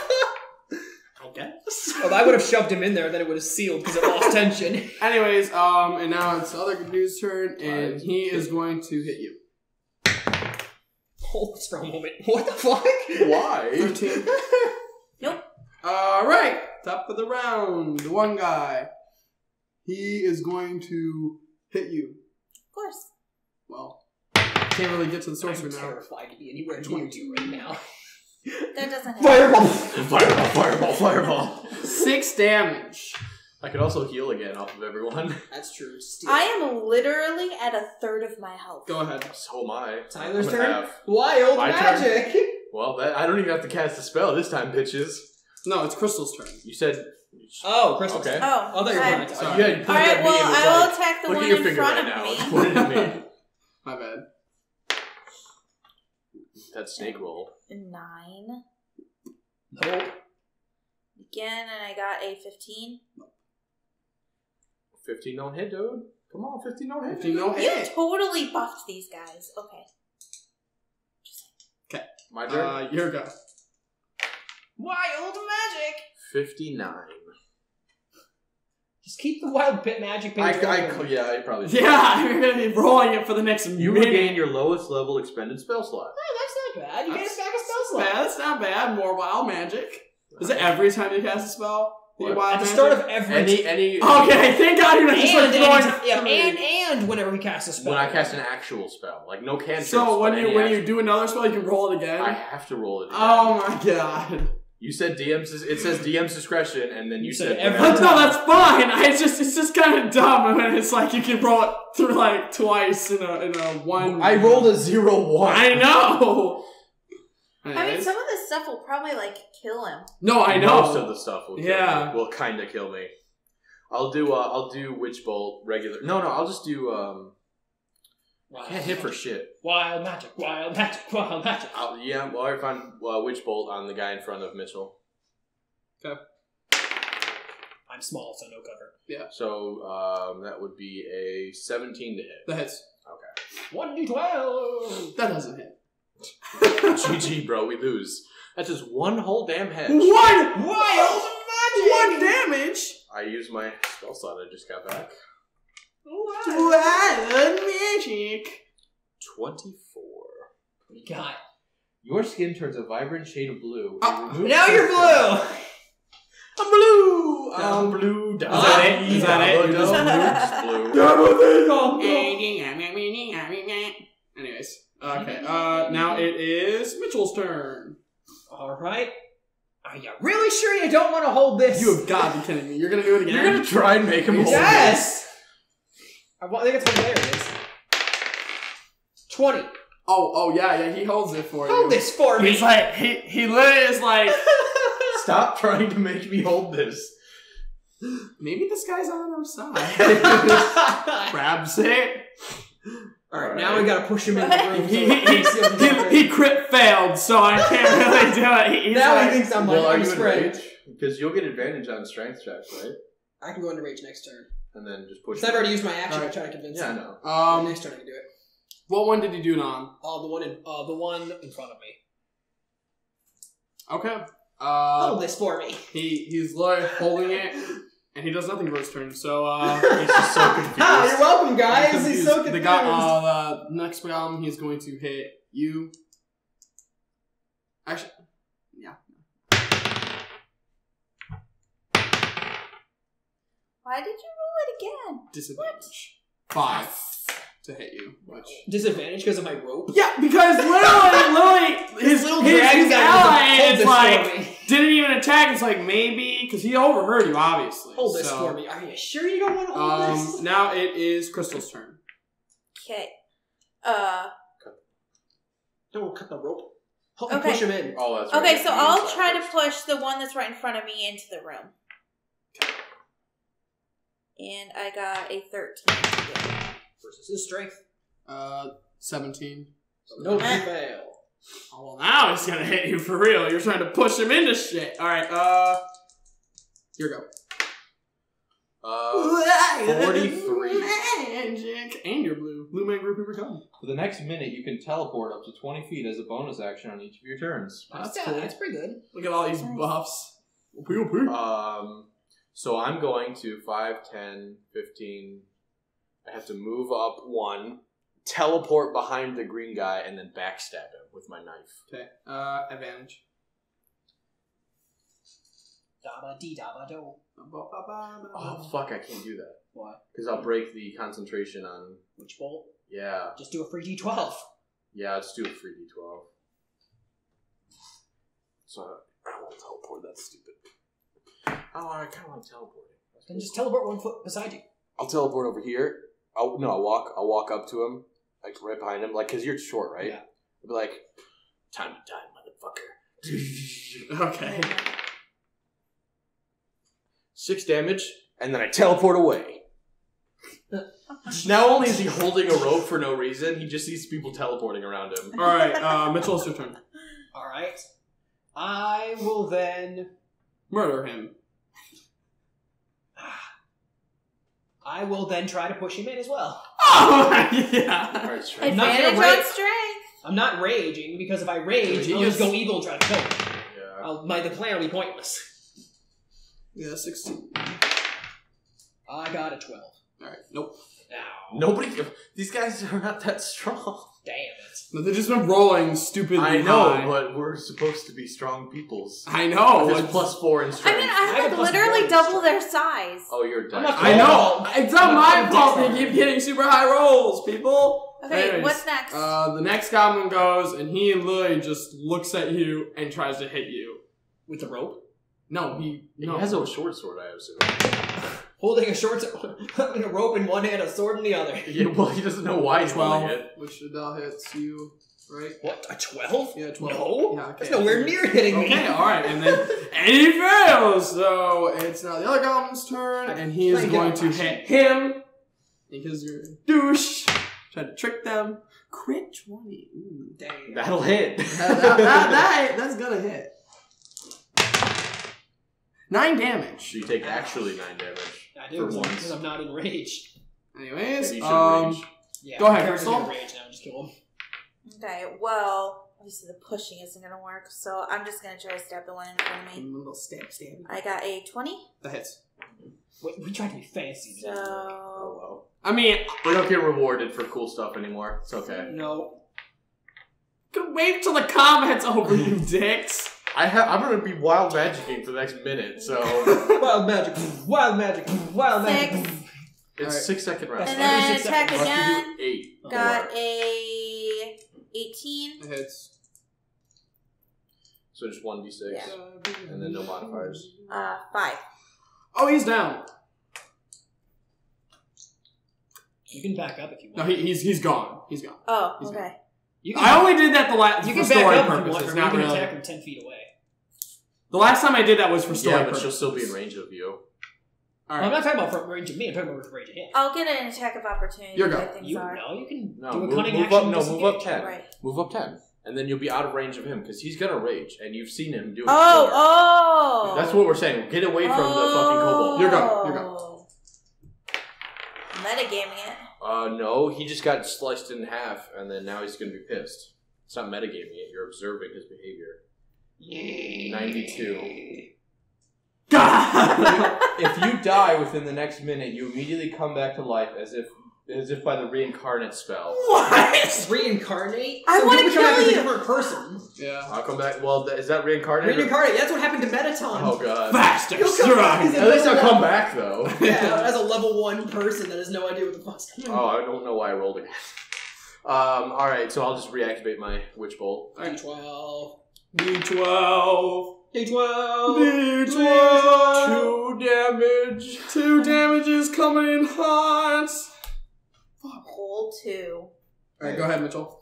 I guess.
Well, I would have shoved him in there, then it would have sealed because it lost tension.
Anyways, um, and now it's the other dude's turn, and
Five.
he is going to hit you.
Hold this for a moment. What the fuck?
Why?
Thirteen.
Nope.
All right, top of the round. The one guy. He is going to hit you.
Of course.
Well, can't really get to the sorcerer
I'm
now.
terrified to be anywhere near you right now.
That doesn't happen.
Fireball!
Fireball, fireball, fireball.
Six damage.
I could also heal again off of everyone.
That's true. Steal.
I am literally at a third of my health.
Go ahead.
So am I.
Tyler's
I'm gonna
turn.
have-
Wild
My turn.
magic!
Well, that, I don't even have to cast a spell this time, bitches.
No, it's Crystal's turn.
You said.
Oh, Crystal.
Okay.
Oh.
Oh, there you
I-
go.
Sorry.
Yeah, you pointed
Alright,
at me
well,
and was
I will
like,
attack the
look
one
at your
in
finger
front
right
of
now.
me.
It's pointed at me.
My bad.
That snake roll.
Nine.
Nope.
Again, and I got a fifteen.
fifteen don't hit, dude. Come on, fifteen don't hit.
Fifteen no
You
hit.
totally buffed these guys. Okay.
My turn.
Uh, your go.
Wild magic!
fifty-nine.
Just keep the wild pit magic
I,
page
I,
going.
yeah, I probably should.
Yeah, you're gonna be rolling it for the next
You
minute.
regain your lowest level expended spell slot.
Oh, that's not bad. You
That's-
get us back a spell
Bad,
slot.
that's not bad. More wild magic. Is it every time you cast a spell? You
What?
wild
At the
magic?
start of every...
Any, any.
Okay, thank God you're not just like
and,
throwing.
anytime- yeah, and, and whenever we cast a spell.
When I cast an actual spell, like no cantrips.
So when
but
you
any
when
actual-
you do another spell, you can roll it again.
I have to roll it. Again.
Oh my God.
You said D M's. It says D M's discretion, and then you,
You
said,
said every-
No, that's fine. I it's just it's just kind of dumb when it's like you can roll it through like twice in a in a one.
I rolled a zero one.
I know.
I mean,
Anyways.
some of this stuff will probably like kill him.
No, I know.
Most of the stuff will kill
Yeah.
me. Will kind of kill me. I'll do. Uh, I'll do witch bolt regular. No, no. I'll just do. Um,
Wild
can't hit for
magic.
shit.
Wild magic, wild magic, wild magic.
I'll, yeah. Well, I find uh, witch bolt on the guy in front of Mitchell.
I'm small, so no cover.
So um, that would be a seventeen to hit.
That hits.
one d twelve!
That doesn't hit.
G G, bro. We lose. That's just one whole damn hedge.
One
Wild magic!
one damage.
I used my spell slot I just got back.
Wild magic.
Twenty-four.
What do you got?
Your skin turns a vibrant shade of blue.
Oh,
Remove
Now you're blue!
I'm blue.
Um,
I'm blue.
is that it? Is that it?
Double,
You're just
double, just blue.
Anyways, okay. Uh, now it is Mitchell's turn.
Alright. Are you really sure you don't want to hold this?
You have got to be kidding me. You're gonna do it again.
You're gonna try and make him hold
Yes! I wa- I think it's over there it is. twenty.
Oh, oh yeah, yeah. He holds it for you.
Hold this for me!
He's like, he he literally is like,
this. Stop trying to make me hold this.
maybe this guy's on our side. Grabs it.
Alright,
All
now
right.
we gotta push him in the room.
He,
so
he, he,
seals himself
he,
in.
he crit failed, so I can't really do it. He- He's
Now
like,
he thinks I'm like,
Well, are
I'm
you in
spread.
rage? Because you'll get advantage on strength checks, right?
I can go into rage next turn.
And then just push.
Because I've already used my action
Alright.
to try to convince
Yeah, I
him.
know.
um,
next turn I can do it.
what one did you do it on?
Uh, the one in uh, the one in front of me.
Okay. Uh,
Hold this for me.
he he's like holding it, and he does nothing for his turn. So uh,
He's just so confused.
Ah, you're welcome, guys. He's,
confused.
so confused.
The guy, uh, the next golem, he's going to hit you. Actually, yeah.
Why did you roll it again?
Disadvantage. Five to hit you. Which
Disadvantage because of my rope.
yeah, because literally, literally, his
little
his,
dragon
his
guy
ally
hold
is
this
like
for me.
didn't even attack. It's like maybe because he overheard you, obviously.
Hold this
so,
for me. Are you sure you don't want to hold
Um,
this?
now it is Crystal's turn.
Okay. Uh.
Don't cut the rope. Help me
Okay.
push him in.
Oh, that's right.
Okay, so
You
I'll
use that
try to
first.
push the one that's right in front of me into the room. And I got a thirteen.
Versus his strength.
Uh, seventeen.
No
Eh.
fail.
Oh, well, now he's gonna hit you for real. You're trying to push him into shit. All right. Uh, here we go.
Uh, forty-three.
Magic. And you're blue. Blue man group, here we come.
For the next minute, you can teleport up to twenty feet as a bonus action on each of your turns.
That's
yeah,
cool.
That's pretty good.
Look at all these buffs. O P, O P.
Um, so I'm going to five, ten, fifteen. I have to move up one, teleport behind the green guy, and then backstab him with my knife.
Okay. Uh, advantage.
Daba dee daba do.
Oh, fuck, I can't do that.
Why?
Because I'll break the concentration on...
Which bolt?
Yeah.
Just do a free D twelve.
Yeah, let's do a free D twelve. So, I don't want to teleport, that's stupid. Oh, I kind of like teleporting.
Then just teleport one foot beside you.
I'll teleport over here. I'll, no, I'll walk, I'll walk up to him, like right behind him, like, because you're short, right?
Yeah.
I'll be like, time to die, motherfucker.
Okay.
Six damage, and then I teleport away. Now only is he holding a rope for no reason, he just sees people teleporting around him.
All right. Uh, Mitchell, it's your turn.
Alright. I will then...
Murder him.
I will then try to push him in as well.
Oh yeah.
Alright, strength.
not
Advantage
gonna
on
rage.
strength.
I'm not raging, because if I rage,
He
I'll just
just-
go evil and try to kill him.
Yeah.
I'll, my, the plan will be pointless.
Yeah, sixteen.
I got a twelve.
All right. Nope.
Ow.
Nobody, these guys are not that strong.
Damn it.
No, they've just been rolling stupidly
I know,
high.
but we're supposed to be strong peoples.
I know.
With his
it's-
plus four in
I
strength.
mean,
I
I
have
have
a plus
literally
one
double
strength.
their size.
oh, you're
I'm
dead.
not
I know.
Oh.
It's not
I'm
my
not
fault
dead.
they keep getting super high rolls, people.
Okay,
Anyways,
what's next?
Uh, the next goblin goes, and he literally just looks at you and tries to hit you.
With the rope?
No, he
He
no.
has a short sword, I assume.
Holding a short having a rope in one hand, a sword in the other.
Yeah, well, he doesn't know why he's
twelve,
holding it.
which now hits you, right?
What? A twelve?
Yeah, twelve.
No.
Yeah, okay.
That's nowhere near hitting me.
Okay, all right, and then and he fails. So it's now the other goblin's turn, and he is
Thank
going
God.
to hit him because you're a douche. Try to trick them. Crit twenty. Ooh.
Damn.
That'll hit.
that, that, that, that- that's gonna hit. Nine damage.
So you take actually nine damage.
I do,
For
because I'm-
once.
because I'm not in rage.
Anyways,
Maybe you should
um,
rage.
Yeah,
Go ahead,
I'm character's
Crystal.
in rage now, just kill him.
Okay, well, obviously the pushing isn't gonna work, so I'm just gonna try to stab the one in front of
a
me.
little stab, stab.
I got a twenty,
That hits.
Wait, we tried to be fancy.
so
Oh, well.
I mean,
We don't get rewarded for cool stuff anymore. It's okay.
No.
could wait till the combat's over, you dicks.
I have. I'm gonna be wild magicking for the next minute, so
Wild magic. Wild magic. Wild magic.
Six.
it's
Alright.
six second round.
That's
and then
every six
attack
seconds.
Let's
again.
do eight.
Got
more.
a eighteen.
That hits.
So just one d six.
Yeah.
And then no modifiers.
Uh, five.
Oh, he's down.
You can back up if you
No,
want.
he, he's he's gone. He's gone.
Oh,
He's
okay.
You can,
I only did that the last
you
for
can back
story
up if you want,
purposes,
or
not
you can
really.
attack him ten feet away.
The last time I did that was for story
Yeah, but she'll
purposes.
still be in range of you.
All
Well, I'm
right.
not talking about from range of me. I'm talking about range of him.
I'll get an attack of opportunity.
You're
the
go.
way things
You
are.
no, you can
No,
do a
move,
cunning
move
action.
up. No, move up ten.
Right.
Move up ten, and then you'll be out of range of him because he's gonna rage, and you've seen him do it.
Oh,
before.
oh.
That's what we're saying. Get away from the fucking kobold.
You're go, you're go.
Metagaming it.
Uh, no, he just got sliced in half, and then now he's gonna be pissed. It's not metagaming it. You're observing his behavior. ninety-two.
God!
If you die within the next minute, you immediately come back to life as if as if by the reincarnate spell.
What?
Reincarnate?
I
So
wanna
you come back
kill
as a
you.
different person.
Yeah.
I'll come back. Well, th- is that reincarnate? or-
Reincarnate. That's what happened to Mettaton.
Oh god.
Faster,
You'll come back
strong.
as a
At least I'll
level
come
one.
back though.
Yeah, as a level one person that has no idea what the fuck's going on.
Oh, I don't know why I rolled again. Um. All right, so I'll just reactivate my witch bolt.
D twelve.
D twelve.
D twelve.
D twelve.
Two damage.
Two damages coming in hot.
Hole two.
Alright, go ahead, Mitchell.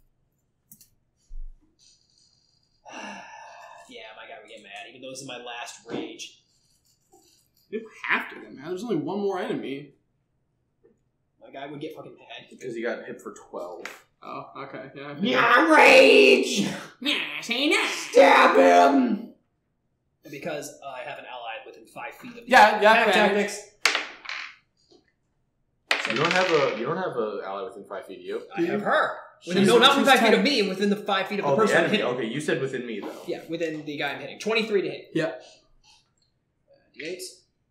Yeah, my guy would get mad, even though this is my last rage.
You don't have to, man. There's only one more enemy.
My guy would get fucking mad.
Because he got hit for twelve.
Oh, okay. Yeah.
Yeah, rage!
Yeah, say that.
Stab him! And because uh, I have an ally within five feet of me.
Yeah, yeah,
Attack
advantage.
tactics.
You don't have a you don't have a ally within five feet of you.
I have her. Within,
She's-
no, not within
she's
five feet
ten.
of me, within the five feet of the
Oh, the
person I'm
enemy.
hitting.
Okay, you said within me though.
Yeah, within the guy I'm hitting. twenty-three to hit.
Yeah.
D eight.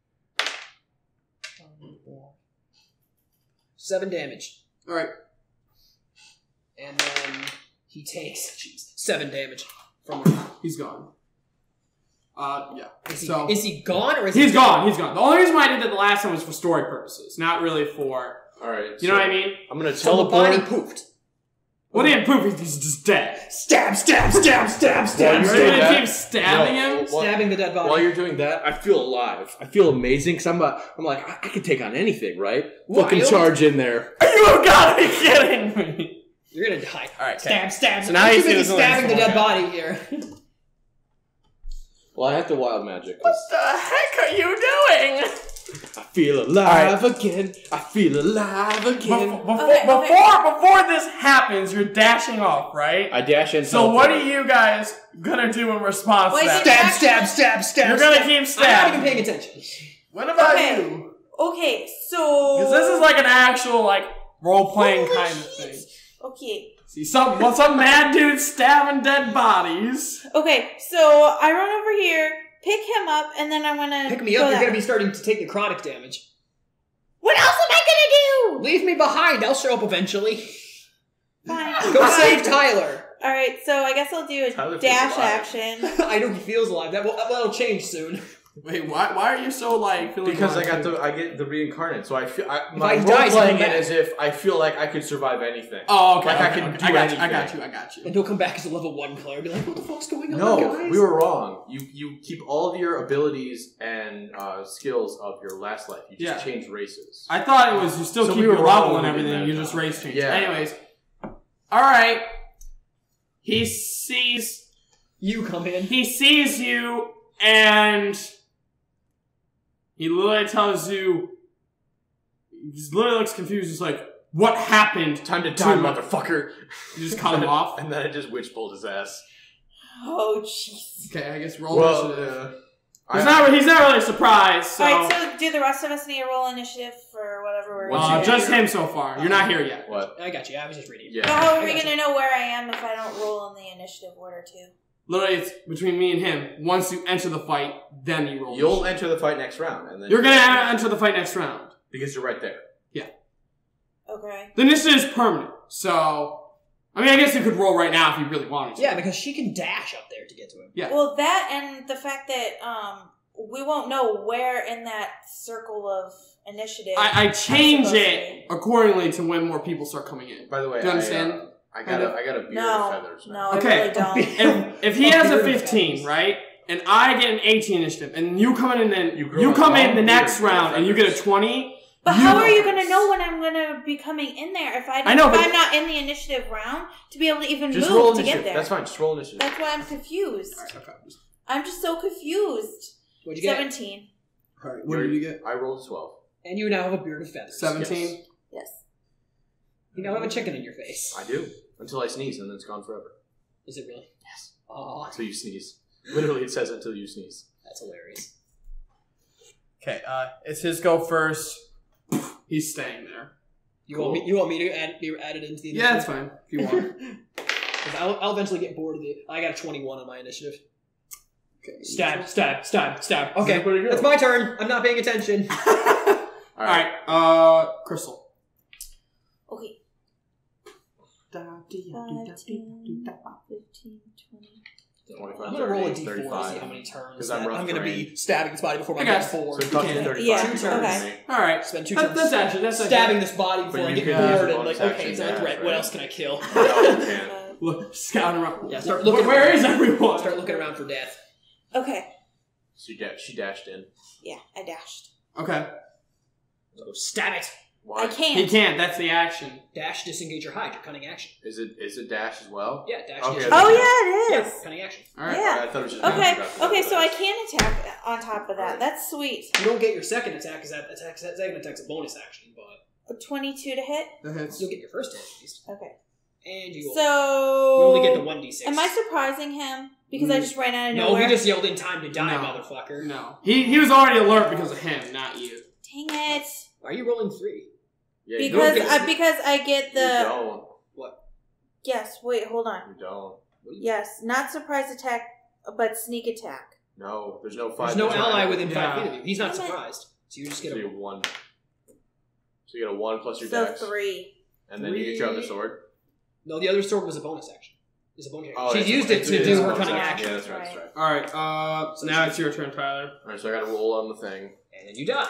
Seven damage.
Alright.
And then he takes, jeez, seven damage from
He's gone. Uh, yeah.
Is he,
So-
is he gone or is
He's
he
gone. He's gone. The only reason why I did that the last time was for story purposes, not really for.
All right.
You know what I mean?
I'm gonna
So the
teleport.
body poofed.
Well, he didn't poof. He's just dead.
Stab, stab, stab, stab,
While
stab,
you're
Are you
doing
gonna
that-
keep stabbing
No,
him?
while-
stabbing the dead body.
While you're doing that, I feel alive. I feel amazing because I'm, uh, I'm like, I, I can take on anything, right? Fucking
Wild.
charge in there.
You gotta be kidding me!
You're gonna die.
All right.
Stab, stab.
So now
I'm
you
too
see
busy
this
stabbing the
one.
dead body here.
Well, I have to wild magic.
What the heck are you doing?
I feel alive again. I feel alive again.
Before, before,
Okay, okay.
before, before this happens, you're dashing off, right?
I dash in.
So what are you guys gonna do in response
Wait,
to that?
did-
Stab, stab, stab, stab.
You're gonna
stab.
keep
I'm not
stabbing.
even paying attention.
What about
Okay.
you?
Okay, so.
Because this is like an actual like role playing
Holy
kind of
shit.
thing.
Okay.
See some well, some mad dude stabbing dead bodies.
Okay, so I run over here, pick him up, and then I'm gonna.
Pick me
go
up, you're
that
gonna be
way.
starting to take necrotic damage.
What else am I gonna do?
Leave me behind, I'll show up eventually.
Fine.
Go
Fine.
save Tyler.
Alright, so I guess I'll do a
Tyler feels
dash
alive.
action.
I know he feels alive. That will, that'll change soon.
Wait, why why are you so like feeling
Because I
alive,
got
too?
the I get the reincarnate, so I feel I,
If
my
I
role
die,
playing
he'll
it
come
as if I feel like I could survive anything.
Oh, okay.
Like I
okay,
can
okay.
do
I got you. I got
anything.
you. I got you.
And he'll come back as a level one player and be like, what the fuck's going on,
No,
guys?
we were wrong. You you keep all of your abilities and uh, skills of your last life. You just
Yeah.
change races.
I thought it was you still
So
keep
we were
your level
wrong
and
when we did
everything.
that.
You just race change.
Yeah.
Anyways, all right. He sees
You come in.
he sees you and he literally tells you. He just literally looks confused. He's like, "What happened?"
Time to
To
die,
him.
motherfucker.
You just cut him off.
And then I just witch bolt his ass.
Oh, jeez.
Okay, I guess roll
Well,
initiative.
uh,
He's
I-
not. He's not really surprised. So,
Alright, so do the rest of us need to roll initiative for whatever we're
Once
uh,
you-
just him so far. You're not here yet.
What?
I got you. I was just reading.
Yeah.
But how are
I
we
got
gonna know where I am if I don't roll in the initiative order too?
Literally, it's between me and him. Once you enter the fight, then you roll.
You'll
initiative.
enter the fight next round, and then
You're gonna enter the fight next round.
because you're right there.
Okay.
The initiative is permanent, so I mean, I guess you could roll right now if you really wanted to.
Yeah, because she can dash up there to get to him.
Yeah.
Well, that and the fact that um we won't know where in that circle of initiative.
I, I change
supposed to
it accordingly to when more people start coming in.
By the way,
Do you understand?
I, uh, I got
Kind
a
of?
I got a beard
no,
of feathers.
no,
now.
I
Okay.
really don't.
If, if he
A
has a
beard of
fifteen,
feathers.
right, and I get an eighteen initiative, and you come in and then
You
you,
grow a
come in
long
the next
beard of
round and you get a
feathers.
twenty.
But how are you gonna know when I'm gonna be coming in there if I,
I know,
if
but-
I'm not in the initiative round to be able to even
Just
move
roll
to
initiative.
get there?
That's fine. Just roll initiative.
That's why I'm confused.
Alright, okay.
I'm just so confused.
What'd you get?
Seventeen.
Alright, what did you get?
I rolled a twelve.
And you now have a beard of feathers.
seventeen?
Yes.
You now have a chicken in your face.
I do. Until I sneeze, and then it's gone forever.
Is it really?
Yes.
Aw,
Until you sneeze. Literally, it says until you sneeze.
that's hilarious.
Okay, uh, it's his go first. He's staying there.
You
Cool.
want me? You want me to add be added into the initiative?
Yeah, that's fine. If you want.
'Cause I'll, I'll eventually get bored of the. I got a twenty-one on my initiative.
Okay.
Stab, stab, stab, stab. Okay,
Pretty good.
it's my turn. I'm not paying attention.
Alright, uh, Crystal.
Okay. five, ten, fifteen, twenty.
twenty-five,
I'm gonna roll a
thirty-eight,
d four to see
thirty-five.
how many turns
'Cause I'm
that
rough
I'm gonna
terrain.
be stabbing this body before my
Okay.
next four.
So it costs
Okay.
me thirty-five.
Yeah,
Two turns.
okay.
Alright.
Spend two
That,
turns
that's actually, that's okay.
stabbing this body before
But
I
you
get
can
bored
use
and
a
like,
bonus
okay,
action
it's a
dash,
threat. What
right?
else can I kill?
No, you can't.
Uh,
Look, scouting around.
Yeah, start
Look,
looking.
where is everyone?
Start looking around for death.
Okay.
She, da- she dashed in.
Yeah, I dashed.
Okay.
So stab it.
Why?
I can't.
He can't, that's the action.
Dash, disengage, or hide. Your cunning action.
Is it is it dash as well?
Yeah, dash.
Okay.
disengage.
Oh yeah, it
Yeah,
is.
cunning action.
Alright.
Yeah.
I thought it was just
Okay.
damage.
Okay, so I can attack on top of that.
Alright.
That's sweet.
You don't get your second attack because that attack, that second attack's a bonus action, but
A twenty-two to hit.
That hits.
you'll get your first hit at least.
Okay.
And you,
So
you only get the one d six.
Am I surprising him because I just ran out of
No,
nowhere?
he just yelled in time to die,
No.
motherfucker.
No. He he was already alert because of him, not you.
Dang it!
Why are you rolling three?
Yeah, you
Because
don't get-
I because I get
You
the
don't.
What?
yes. Wait, hold on.
You don't.
Yes, not surprise attack, but sneak attack.
No, there's no five.
There's no
there's
ally within
Yeah.
five feet of you. He's not
Damn it.
surprised. So you just
So
get
you
a
get one. So you get a one plus your
So
dex,
three.
and then you get your other
Three.
sword.
No, the other sword was a bonus action. It's a bonus action.
Oh,
she
it's-
used it
it's-
to
it
do
is a
her
bonus
cunning
action.
action.
Yeah, that's right. That's right.
Alright, uh,
So
now
she-
it's your turn, Tyler.
All right, so I got to roll on the thing.
And then you die.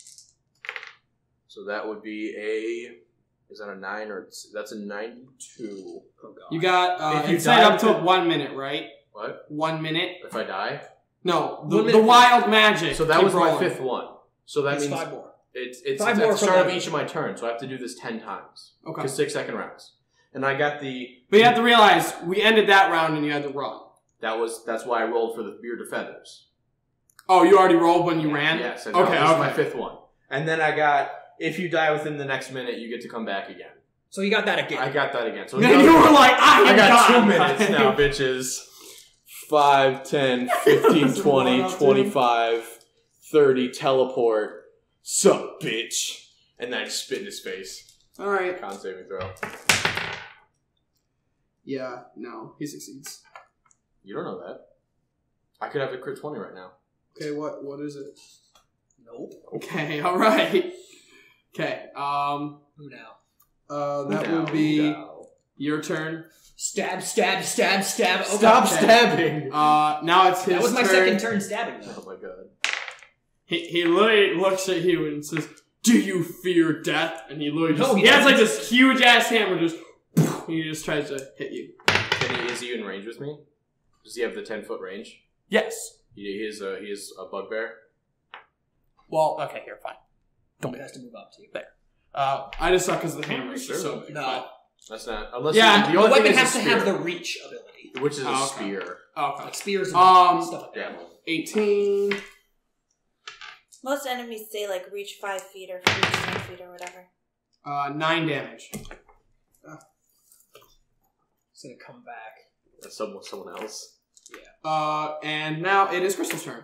So that would be a. Is that a nine or it's, that's a ninety-two?
Oh god.
You got, uh,
If you
it's set
die
up
with
to
it-
one minute, right?
What?
One minute?
If I die?
No, the,
One
the
minute.
wild magic.
So that
Keep
was my
rolling.
fifth one. So that
It's
means
five more.
it's it's,
Five
it's
more
at the
from
start of
that.
each of my turns. So I have to do this ten times.
Okay.
Because six second rounds. And I got the.
But you have to realize, we ended that round and you had to run.
That was that's why I rolled for the beard of feathers.
Oh, you already rolled when you ran?
Yes. And
Okay,
that was
okay.
my fifth one. And then I got if you die within the next minute, you get to come back again.
So you got that again.
I got that again. So
Then you were like, I am
I got
done.
two minutes now, bitches. five, ten, fifteen,
That's
twenty,
one up,
twenty-five, thirty, teleport. Sup, bitch. And then I just spit in his face.
Alright.
Con saving throw.
Yeah, no, he succeeds.
You don't know that. I could have a crit twenty right now.
Okay, what what is it?
Nope.
Okay, alright. Okay, um,
Who now?
uh, that
No,
would be
no.
your turn.
Stab, stab, stab, stab. Oh,
Stop
God.
stabbing!
Uh, now it's his
That was my
turn.
second turn stabbing though.
Oh my god.
He, he literally looks at you and says, "Do you fear death?" And he literally just,
No,
he,
he
has like
doesn't.
this huge ass hammer, just and he just tries to hit you.
Can he, is he in range with me? Does he have the ten foot range?
Yes.
He, he is a he is a bugbear.
Well, okay, here, fine.
It has to move up to you.
Uh, I just suck because the hammer is
Sure.
so big.
No.
That's not unless
Yeah,
he,
The
the only
weapon
thing is
has
a
to have
spear,
the reach ability.
which is a
Oh, okay.
spear.
But, okay.
Like spears and
Um,
stuff like that.
Yeah.
eighteen.
Most enemies say like reach five feet or reach ten feet or whatever.
Uh, nine damage.
It's gonna come back.
That's someone someone else.
Uh, and now it is Crystal's turn.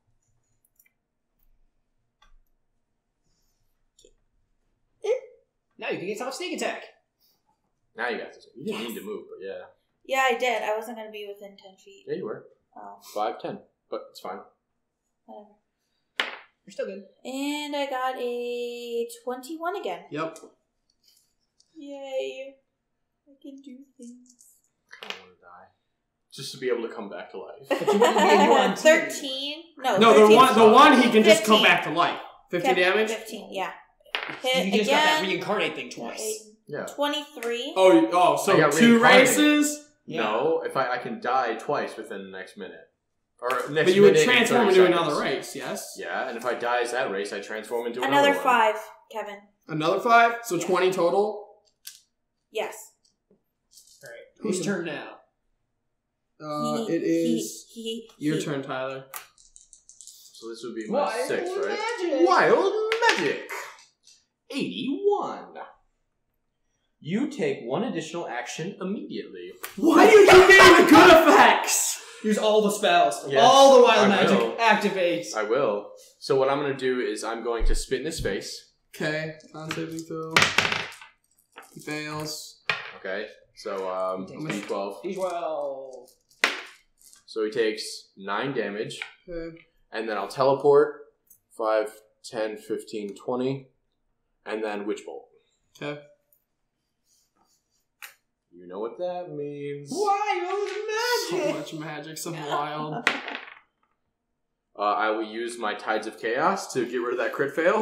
Now you can get top sneak attack.
Now you got to. You didn't
Yes.
need to move, but yeah.
Yeah, I did. I wasn't gonna be within ten feet.
Yeah, you were.
Oh,
Five, ten. But it's fine.
whatever.
You're still good.
And I got a twenty-one again.
Yep.
Yay! I can do things.
I don't want to die. Just to be able to come back to life.
But you wouldn't be in your own team.
Thirteen. No,
No, the
13.
one, the one he can just come
fifteen.
back to life. Fifty
Okay,
damage.
Fifteen. Yeah.
You
Hit
just got that
again.
reincarnate thing twice.
Yeah.
Twenty-three.
Oh, you- oh,
I
so
got
two
reincarnated.
races,
Yeah.
No, if I, I can die twice within the next minute. Or next
but you would
minute and
transform
thirty
into
seconds.
another race. Yes.
Yeah, and if I die as that race, I transform into
Another
another one.
five, Kevin.
Another five, so
Yeah.
twenty total.
Yes.
Alright. Whose turn now?
Uh,
He-
it is
he, he,
your
he.
turn, Tyler.
So this would be my
Wild
six, right?
magic.
Wild magic. eighty-one. You take one additional action immediately.
Why do you keep getting the good effects?
Use all the spells.
Yes,
all the wild
I
magic
will.
activates.
I will. So what I'm going to do is I'm going to spit in his face.
Okay, con saving throw. He fails.
Okay. So um, D twelve.
D twelve.
So he takes nine damage.
Okay.
And then I'll teleport. five, ten, fifteen, twenty. And then Witch Bolt.
Okay.
You know what that means.
Wild
So
magic.
much magic, so wild.
Uh, I will use my Tides of Chaos to get rid of that crit fail.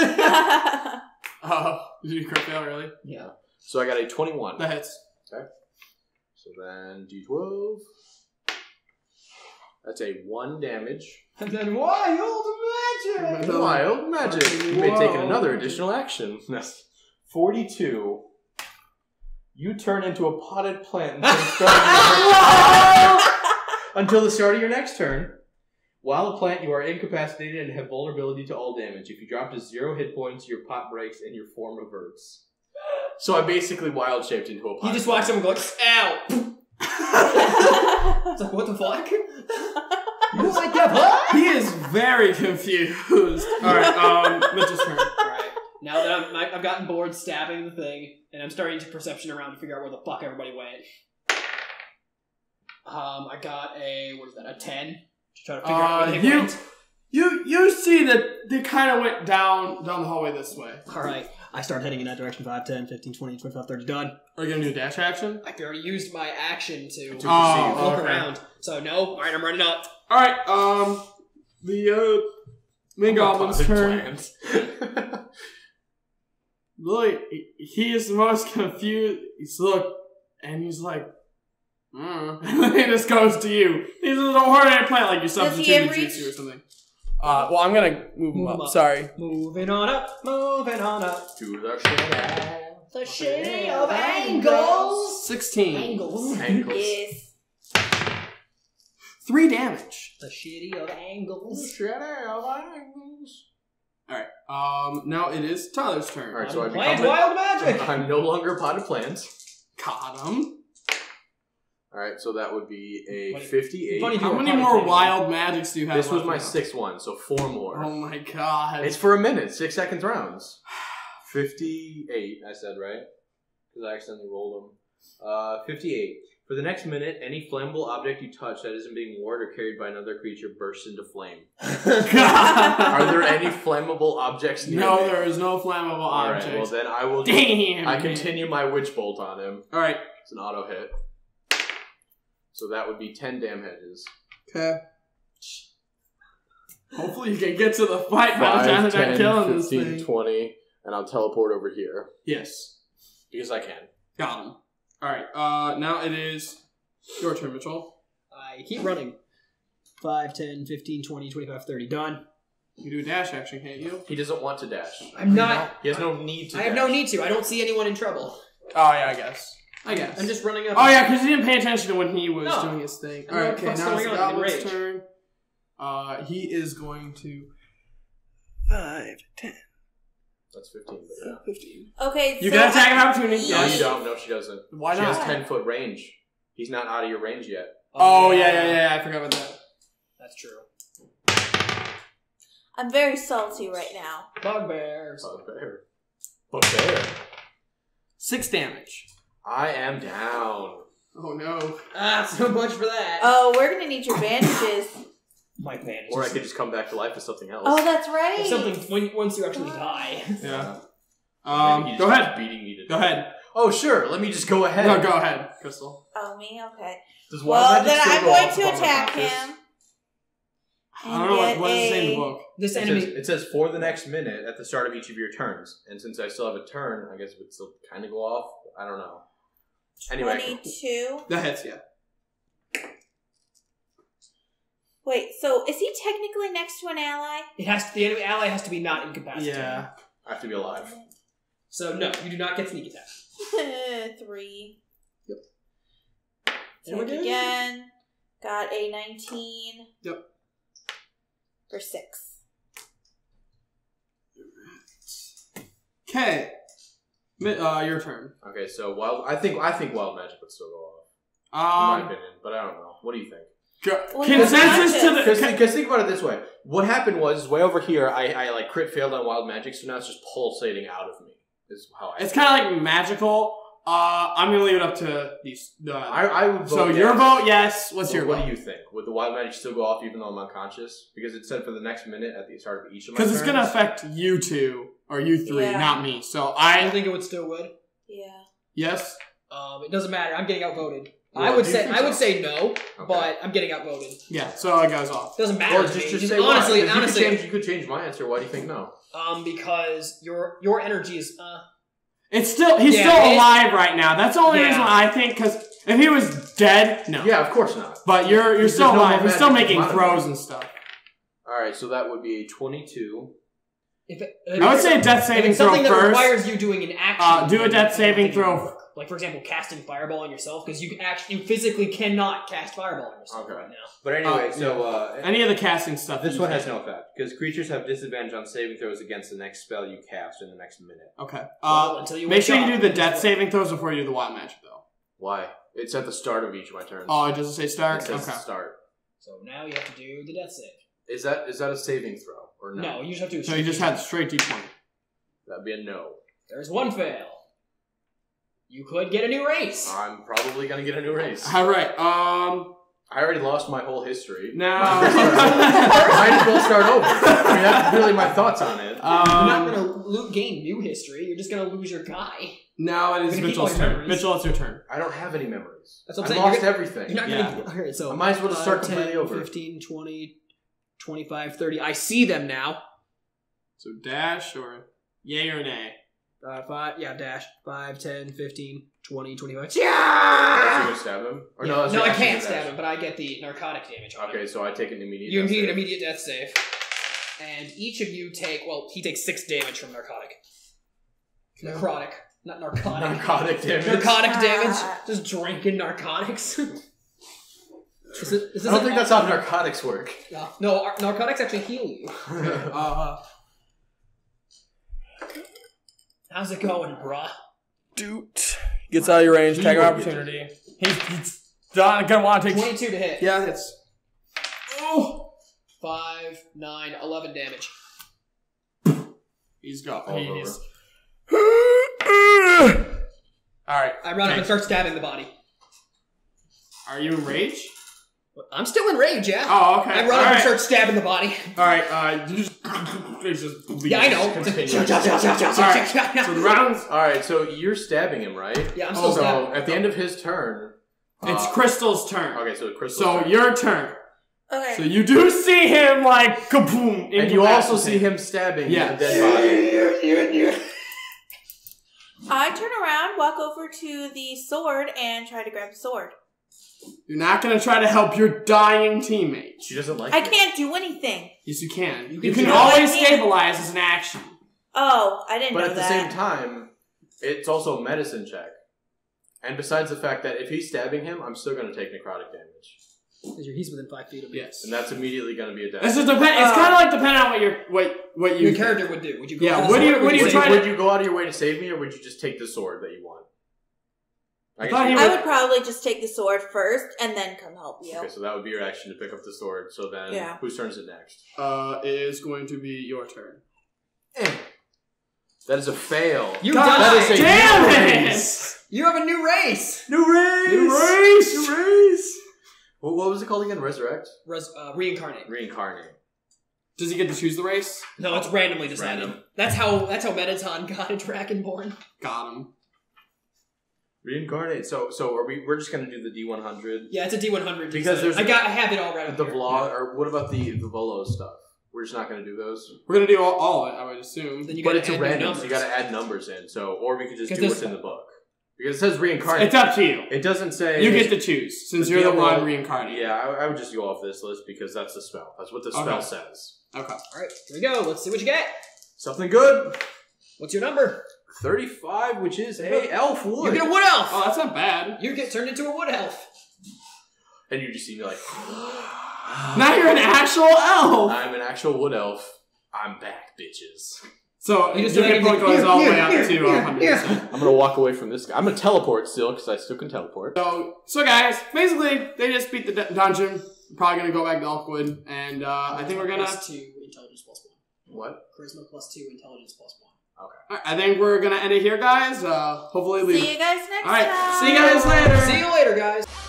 Oh, did you crit fail, really?
Yeah.
So I got a twenty-one.
That hits.
Okay. So then D twelve. That's a one damage.
And then wild magic.
Another-
Wild magic. You may take
Whoa.
another additional action. That's forty-two. You turn into a potted plant until the start of your- until the start of your next turn. While a plant, you are incapacitated and have vulnerability to all damage. If you drop to zero hit points, your pot breaks and your form reverts. So I basically wild shaped into a pot.
You just watch someone go like, ow. It's like, what the fuck? You don't like that pie?
He is very confused. Alright, um, Mitchell's turn.
Alright. Now that I'm, I- I've gotten bored stabbing the thing, and I'm starting to perception around to figure out where the fuck everybody went. Um, I got a, what is that, a ten? To try to figure out
Uh,
where they
you,
went.
you, you see that they kind of went down, down the hallway this way.
Alright. I start heading in that direction. five, ten, fifteen, twenty, twenty-five, thirty. Done.
Are you gonna do a dash action?
I already used my action to,
To
Oh,
perceive.
look
okay.
around. So, no. Alright, I'm running up.
Alright, um, the, uh, main goblin's
Potted
turn.
plant.
Really, he, he is the most confused. He's look, and he's like, mm. and then he just goes to you. He says, don't hurt any plant, like you
he
substituted
have reach?
jutsu or something. Uh, well, I'm gonna move him
Move
up.
him up.
Sorry.
Moving on up. Moving on up.
To the shadow.
The shitty of angles.
sixteen.
Angles.
Ankles.
Yes.
Three damage.
The shitty of angles.
Shadow of angles.
Alright, um, now it is Tyler's turn.
Alright, so I
Plant
become
wild magic.
I'm no longer potted plants.
Caught him.
Alright, so that would be a
Funny-
fifty-eight.
funny
How
You're a
many
potted
more
plant.
wild magics do you have
This was
left
my
now?
sixth one, so four more.
Oh my god.
It's for a minute, six seconds rounds. fifty-eight, I said, right? Because I accidentally rolled them. Uh, fifty-eight. For the next minute, any flammable object you touch that isn't being warded or carried by another creature bursts into flame.
God.
Are there any flammable objects near
No,
me?
there is no flammable
Alright,
object.
well then I will...
Damn.
I continue my Witch Bolt on him.
Alright.
It's an auto hit. So that would be ten damages.
Okay. Hopefully you can get to the fight by the time
five,
they're
ten,
killing this
fifteen,
thing.
twenty, and I'll teleport over here.
Yes.
Because I can.
Got him. Alright, uh, now it is your turn, Mitchell.
I keep running. five, ten, fifteen, twenty, twenty-five, thirty. Done.
You can do a dash action, can't you?
He doesn't want to dash.
I'm not.
He has no need to
I have
dash.
no need to. I don't see anyone in trouble.
Oh, yeah, I guess. I guess.
I'm just running up.
Oh, yeah, because he didn't pay attention to when he was
No.
doing his thing.
I don't know
Alright,
what the
okay,
fuck's
now it's
going
the
on. I'm in
Goblin's
rage.
turn. Uh, he is going to... five, ten,
That's fifteen, but yeah.
fifteen.
Okay,
You
so
get attack of
I-
opportunity.
No,
Yes.
you don't. No, she doesn't.
Why
She
not?
has ten foot range. He's not out of your range yet.
Oh, yeah, yeah, yeah, I forgot about that.
That's true.
I'm very salty right now.
Bugbears.
Bugbear. Bugbear.
Six damage.
I am down.
Oh, no.
Ah, so much for that.
Oh, we're gonna need your bandages.
My advantage.
Or I could just come back to life as something else.
Oh, that's right.
Something when once you actually die.
Yeah.
Maybe
Um,
he just
go
keeps
ahead.
beating me to
Go
death.
ahead.
Oh, sure. Let me just go ahead.
No, go ahead, Crystal.
Oh, me? Okay.
Does Wild
Well,
Magic
then
still
I'm
go
going
off
to
upon
attack
unconscious?
him.
I don't know what,
And
what does it
get
say in the
a-
book.
This
It
enemy.
says, it says for the next minute at the start of each of your turns. And since I still have a turn, I guess it would still kind of go off. I don't know. Anyway.
twenty-two.
That hits, yeah.
Wait, so is he technically next to an ally?
It has to, the enemy ally has to be not incapacitated.
Yeah.
I have to be alive.
So no, you do not get sneak attack.
Three.
Yep.
Take again. Got a nineteen.
Yep.
for six.
Okay. Uh, your turn.
Okay, so wild. I think I think wild magic would still go off, in
Um,
my opinion. But I don't know. What do you think?
go-
Well,
consensus to the.
Because
con-
think about it this way: what happened was way over here. I, I like crit failed on wild magic, so now it's just pulsating out of me. Is how I.
It's kind of like magical. Uh, I'm gonna leave it up to these. Uh,
I, I would. Vote
so
yes.
your vote, yes. What's
What-
your
What
vote?
do you think? Would the wild magic still go off even though I'm unconscious? Because it said for the next minute at the start of each of my
Because it's gonna
turns.
affect you two or you three,
Yeah.
not me. So
I
I
think it would still would.
Yeah.
yes.
Um, it doesn't matter. I'm getting outvoted.
Well,
I would
do you
say
think
I would
so?
say no,
Okay.
but I'm getting outvoted.
Yeah. So it goes off.
Doesn't matter.
Or
to
just,
me.
just
Just
say
honestly,
why. 'Cause
honestly,
you could, change, you could change my answer. Why do you think no?
um, because your your energy is uh.
It's still he's
Yeah,
still
it-
alive right now. That's the only
Yeah.
reason why I think. Because if he was dead, no.
Yeah, of course not.
But you're you're
There's
still
no more
alive. He's still
magic to
making
modify.
throws and stuff.
All right, so that would be a twenty-two.
If it,
I would say a death
if
saving
it's
throw
something that
first.
requires you doing an action.
Uh, do a
then
death
I don't
saving
think it would
throw.
work. Like for example, casting fireball on yourself because you actually you physically cannot cast fireball on yourself
Okay.
right now.
But anyway,
Uh,
so uh,
Any of the casting stuff.
this
you
one
can.
has no effect because creatures have disadvantage on saving throws against the next spell you cast in the next minute.
Okay.
Well,
Uh,
until you
make
wake
sure you
up,
do the
it's
death
what-
saving throws before you do the wild magic, though.
Why? It's at the start of each of my turns.
Oh, it doesn't say
it
start.
says
Okay.
start.
So now you have to do the death save.
Is that is that a saving throw or no?
No, you just have to.
So you just had straight D twenty.
That'd be a no.
There's one fail. You could get a new race.
I'm probably gonna get a new race.
All right. Um.
I already lost my whole history.
Now.
Might as well start over. I mean, that's really my thoughts on it.
You're not
Um.
gonna lo- gain new history. You're just gonna lose your guy.
Now it is
You're gonna keep
Mitchell's
all your
turn.
memories.
Mitchell, it's your turn.
I don't have any memories.
That's what I'm
I
saying.
lost
You're
everything.
You're not
Yeah.
gonna. Alright, so
I might as well just start
five,
completely
ten,
over.
fifteen, twenty, twenty-five, thirty. I see them now.
So dash or yay or nay.
Uh, five, yeah, dash. five, ten, fifteen, twenty, twenty-five.
So
Yeah!
you gonna stab him? Or
Yeah.
no, that's
No,
your
I
action
can't
to
stab
dash.
him, but I get the narcotic damage on
Okay,
him.
so I take an immediate.
You
death
need an
save.
immediate death save. And each of you take, well, he takes six damage from narcotic. Necrotic. Not narcotic.
Narcotic damage.
Narcotic
Ah.
damage. Just drinking narcotics. Is it, is this
I don't
an
think that's
awesome-
how narcotics work.
No, no, ar- narcotics actually heal you.
Uh.
How's it going, bruh?
Dude gets out of your range.
He
Tag of
will
opportunity. He's, he's done, gonna want to take.
twenty-two to hit.
Yeah, it's. Oh.
five, nine, eleven damage.
He's got.
All
He's. All right.
I run up
Okay.
and start stabbing the body.
Are you in rage?
I'm still in rage, yeah.
Oh, okay.
I run
All
up and
right.
start stabbing the body.
All right. Uh, you just. It's just bleeding.
Yeah, I know.
Continue.
So the rounds.
All right, so you're stabbing him, right?
Yeah, I'm still
So
stabbing.
at the end of his turn,
It's
uh,
Crystal's turn.
Okay, so Crystal.
So your turn.
Okay.
So you do see him like kaboom,
and
into
you
that
also
thing.
see him stabbing
Yeah.
a dead body.
I turn around, walk over to the sword, and try to grab the sword.
You're not gonna try to help your dying teammate.
She doesn't like.
I
it.
can't do anything.
Yes, you can. You
can
can,
do
always
it. I can't.
stabilize as an action.
Oh, I didn't
But
know
at the
that.
same time, it's also a medicine check. And besides the fact that if he's stabbing him, I'm still going to take necrotic damage,
He's within five feet of me.
Yes.
and that's immediately going to be a death.
This is depend. It's
Uh,
kind of like depending on what your what what you
Your character would do. Would you go
Yeah,
for the
what do you-
sword, or
what do you
would,
say-
try
you,
to-
would you go out of your way to save me, or would you just take the sword that you want?
I
guess
thought
you-
he
I
would-
would probably just take the sword first and then come help you.
Okay, so that would be your action to pick up the sword. So then,
Yeah.
whose turn is it next?
uh is going to be your turn.
That is a fail.
You
God
die.
That is a
damn
new
it!
race.
You have a new race.
New race.
New race!
New race. What, what was it called again? Resurrect.
Res- uh, reincarnate.
Reincarnate.
Does he get to choose the race?
No, it's randomly decided.
Random.
That's how that's how Mettaton got a Dragonborn.
Got him.
Reincarnate. So, so are we? We're just gonna do the D one hundred.
Yeah, it's a D one hundred.
Because there's
I got I have it all right.
The
up here.
vlog, or what about the the Volo stuff? We're just not gonna do those.
We're gonna do all, all of it, I would assume.
Then you
But
gotta
it's a
add new
random,
numbers.
so you gotta add numbers in. So, or we could just
'Cause
do what's
this-
in the book because it says reincarnate.
It's up to you.
It doesn't say
You get to choose since
The
you're the
deal
one
roll-
reincarnated.
Yeah, I, I would just go off this list because that's the spell. That's what the spell
Okay.
says.
Okay.
All right, here we go. Let's see what you get.
Something good.
What's your number?
Thirty-five, which is a elf
You
wood.
get a wood elf.
Oh, that's not bad.
You get turned into a wood elf.
And you just see me like,
Now you're an actual elf!
I'm an actual wood elf. I'm back, bitches.
So,
You just
your
do
hit point
anything-
goes all the way
here,
up
here,
to
here,
uh, one hundred percent.
I'm gonna walk away from this guy. I'm gonna teleport still, because I still can teleport.
So, so guys, basically, they just beat the d- dungeon. Probably gonna go back to Elkwood, and uh, I think we're gonna.
Plus two intelligence plus one.
What?
Charisma plus two intelligence plus one.
Alright, I think we're gonna end it here, guys. Uh, hopefully, leave.
See you guys next
All right,
time.
see you guys later.
See you later, guys.